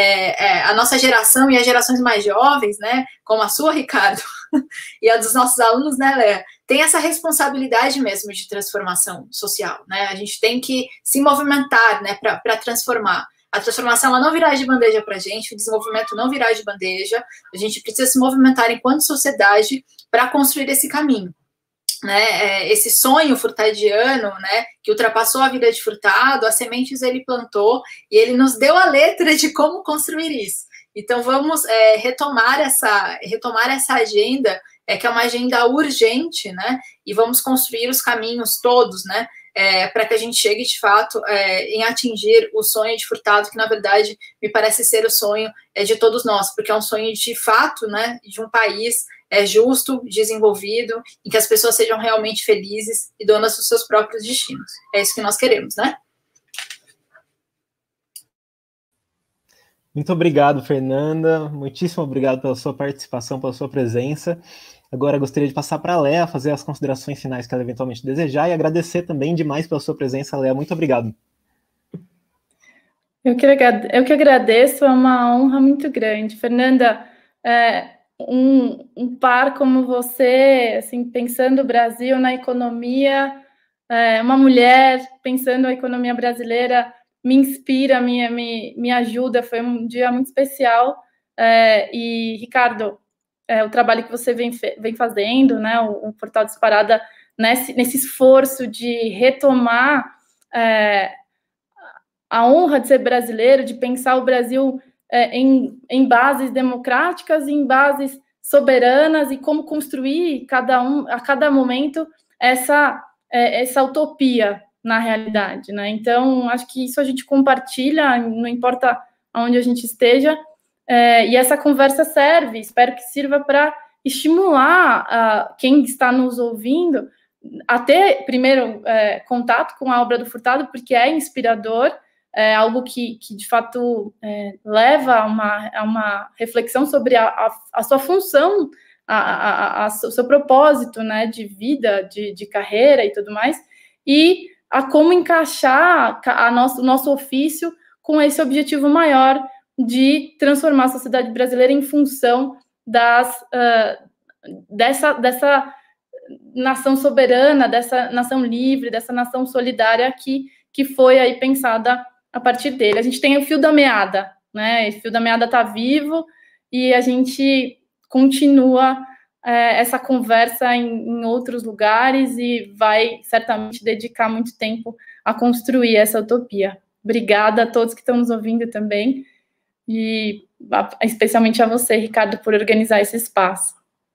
a nossa geração e as gerações mais jovens, né, como a sua, Ricardo, e a dos nossos alunos, né, Léa, tem essa responsabilidade mesmo de transformação social, né? A gente tem que se movimentar, né, para transformar. A transformação ela não virá de bandeja para a gente, o desenvolvimento não virá de bandeja, a gente precisa se movimentar enquanto sociedade para construir esse caminho. Né, esse sonho furtadiano, né, que ultrapassou a vida de Furtado, as sementes ele plantou e ele nos deu a letra de como construir isso. Então vamos retomar essa agenda, que é uma agenda urgente, né, e vamos construir os caminhos todos, né, para que a gente chegue de fato em atingir o sonho de Furtado, que na verdade me parece ser o sonho de todos nós, porque é um sonho de fato, né, de um país justo, desenvolvido, em que as pessoas sejam realmente felizes e donas dos seus próprios destinos. É isso que nós queremos, né? Muito obrigado, Fernanda. Muitíssimo obrigado pela sua participação, pela sua presença. Agora gostaria de passar para a Léa, fazer as considerações finais que ela eventualmente desejar e agradecer também demais pela sua presença, Léa. Muito obrigado. Eu que agradeço, é uma honra muito grande. Fernanda, um par como você, assim, pensando o Brasil na economia, uma mulher pensando a economia brasileira, me inspira, me ajuda, foi um dia muito especial. E, Ricardo, o trabalho que você vem fazendo, né, o Portal Disparada, nesse esforço de retomar a honra de ser brasileiro, de pensar o Brasil em bases democráticas, em bases soberanas, e como construir a cada momento essa utopia na realidade, né? Então, acho que isso a gente compartilha, não importa onde a gente esteja, e essa conversa serve, espero que sirva para estimular quem está nos ouvindo a ter, primeiro, contato com a obra do Furtado, porque é inspirador, é algo que de fato leva a uma reflexão sobre a sua função, o seu propósito, né, de vida, de carreira e tudo mais, e a como encaixar o nosso ofício com esse objetivo maior de transformar a sociedade brasileira em função dessa nação soberana, dessa nação livre, dessa nação solidária que foi aí pensada a partir dele. A gente tem o fio da meada, né? Esse fio da meada está vivo e a gente continua essa conversa em outros lugares e vai certamente dedicar muito tempo a construir essa utopia. Obrigada a todos que estão nos ouvindo também e especialmente a você, Ricardo, por organizar esse espaço.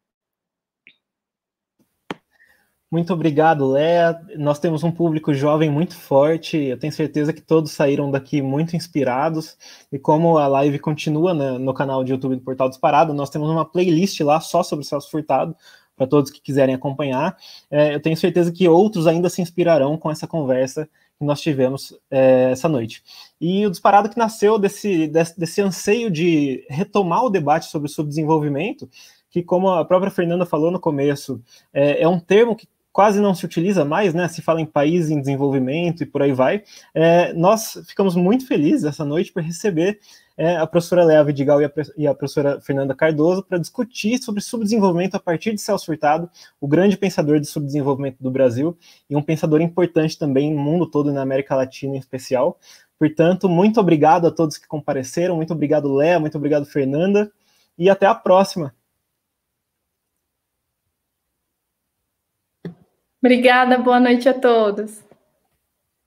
Muito obrigado, Léa. Nós temos um público jovem muito forte. Eu tenho certeza que todos saíram daqui muito inspirados. E como a live continua no canal de YouTube do Portal Disparado, nós temos uma playlist lá só sobre o Celso Furtado, para todos que quiserem acompanhar. Eu tenho certeza que outros ainda se inspirarão com essa conversa que nós tivemos essa noite. E o Disparado que nasceu desse anseio de retomar o debate sobre o subdesenvolvimento, que, como a própria Fernanda falou no começo, é um termo que quase não se utiliza mais, né? Se fala em país em desenvolvimento e por aí vai. Nós ficamos muito felizes essa noite por receber a professora Léa Vidigal e a professora Fernanda Cardoso para discutir sobre subdesenvolvimento a partir de Celso Furtado, o grande pensador de subdesenvolvimento do Brasil e um pensador importante também no mundo todo e na América Latina em especial. Portanto, muito obrigado a todos que compareceram, muito obrigado, Léa, muito obrigado, Fernanda, e até a próxima. Obrigada, boa noite a todos.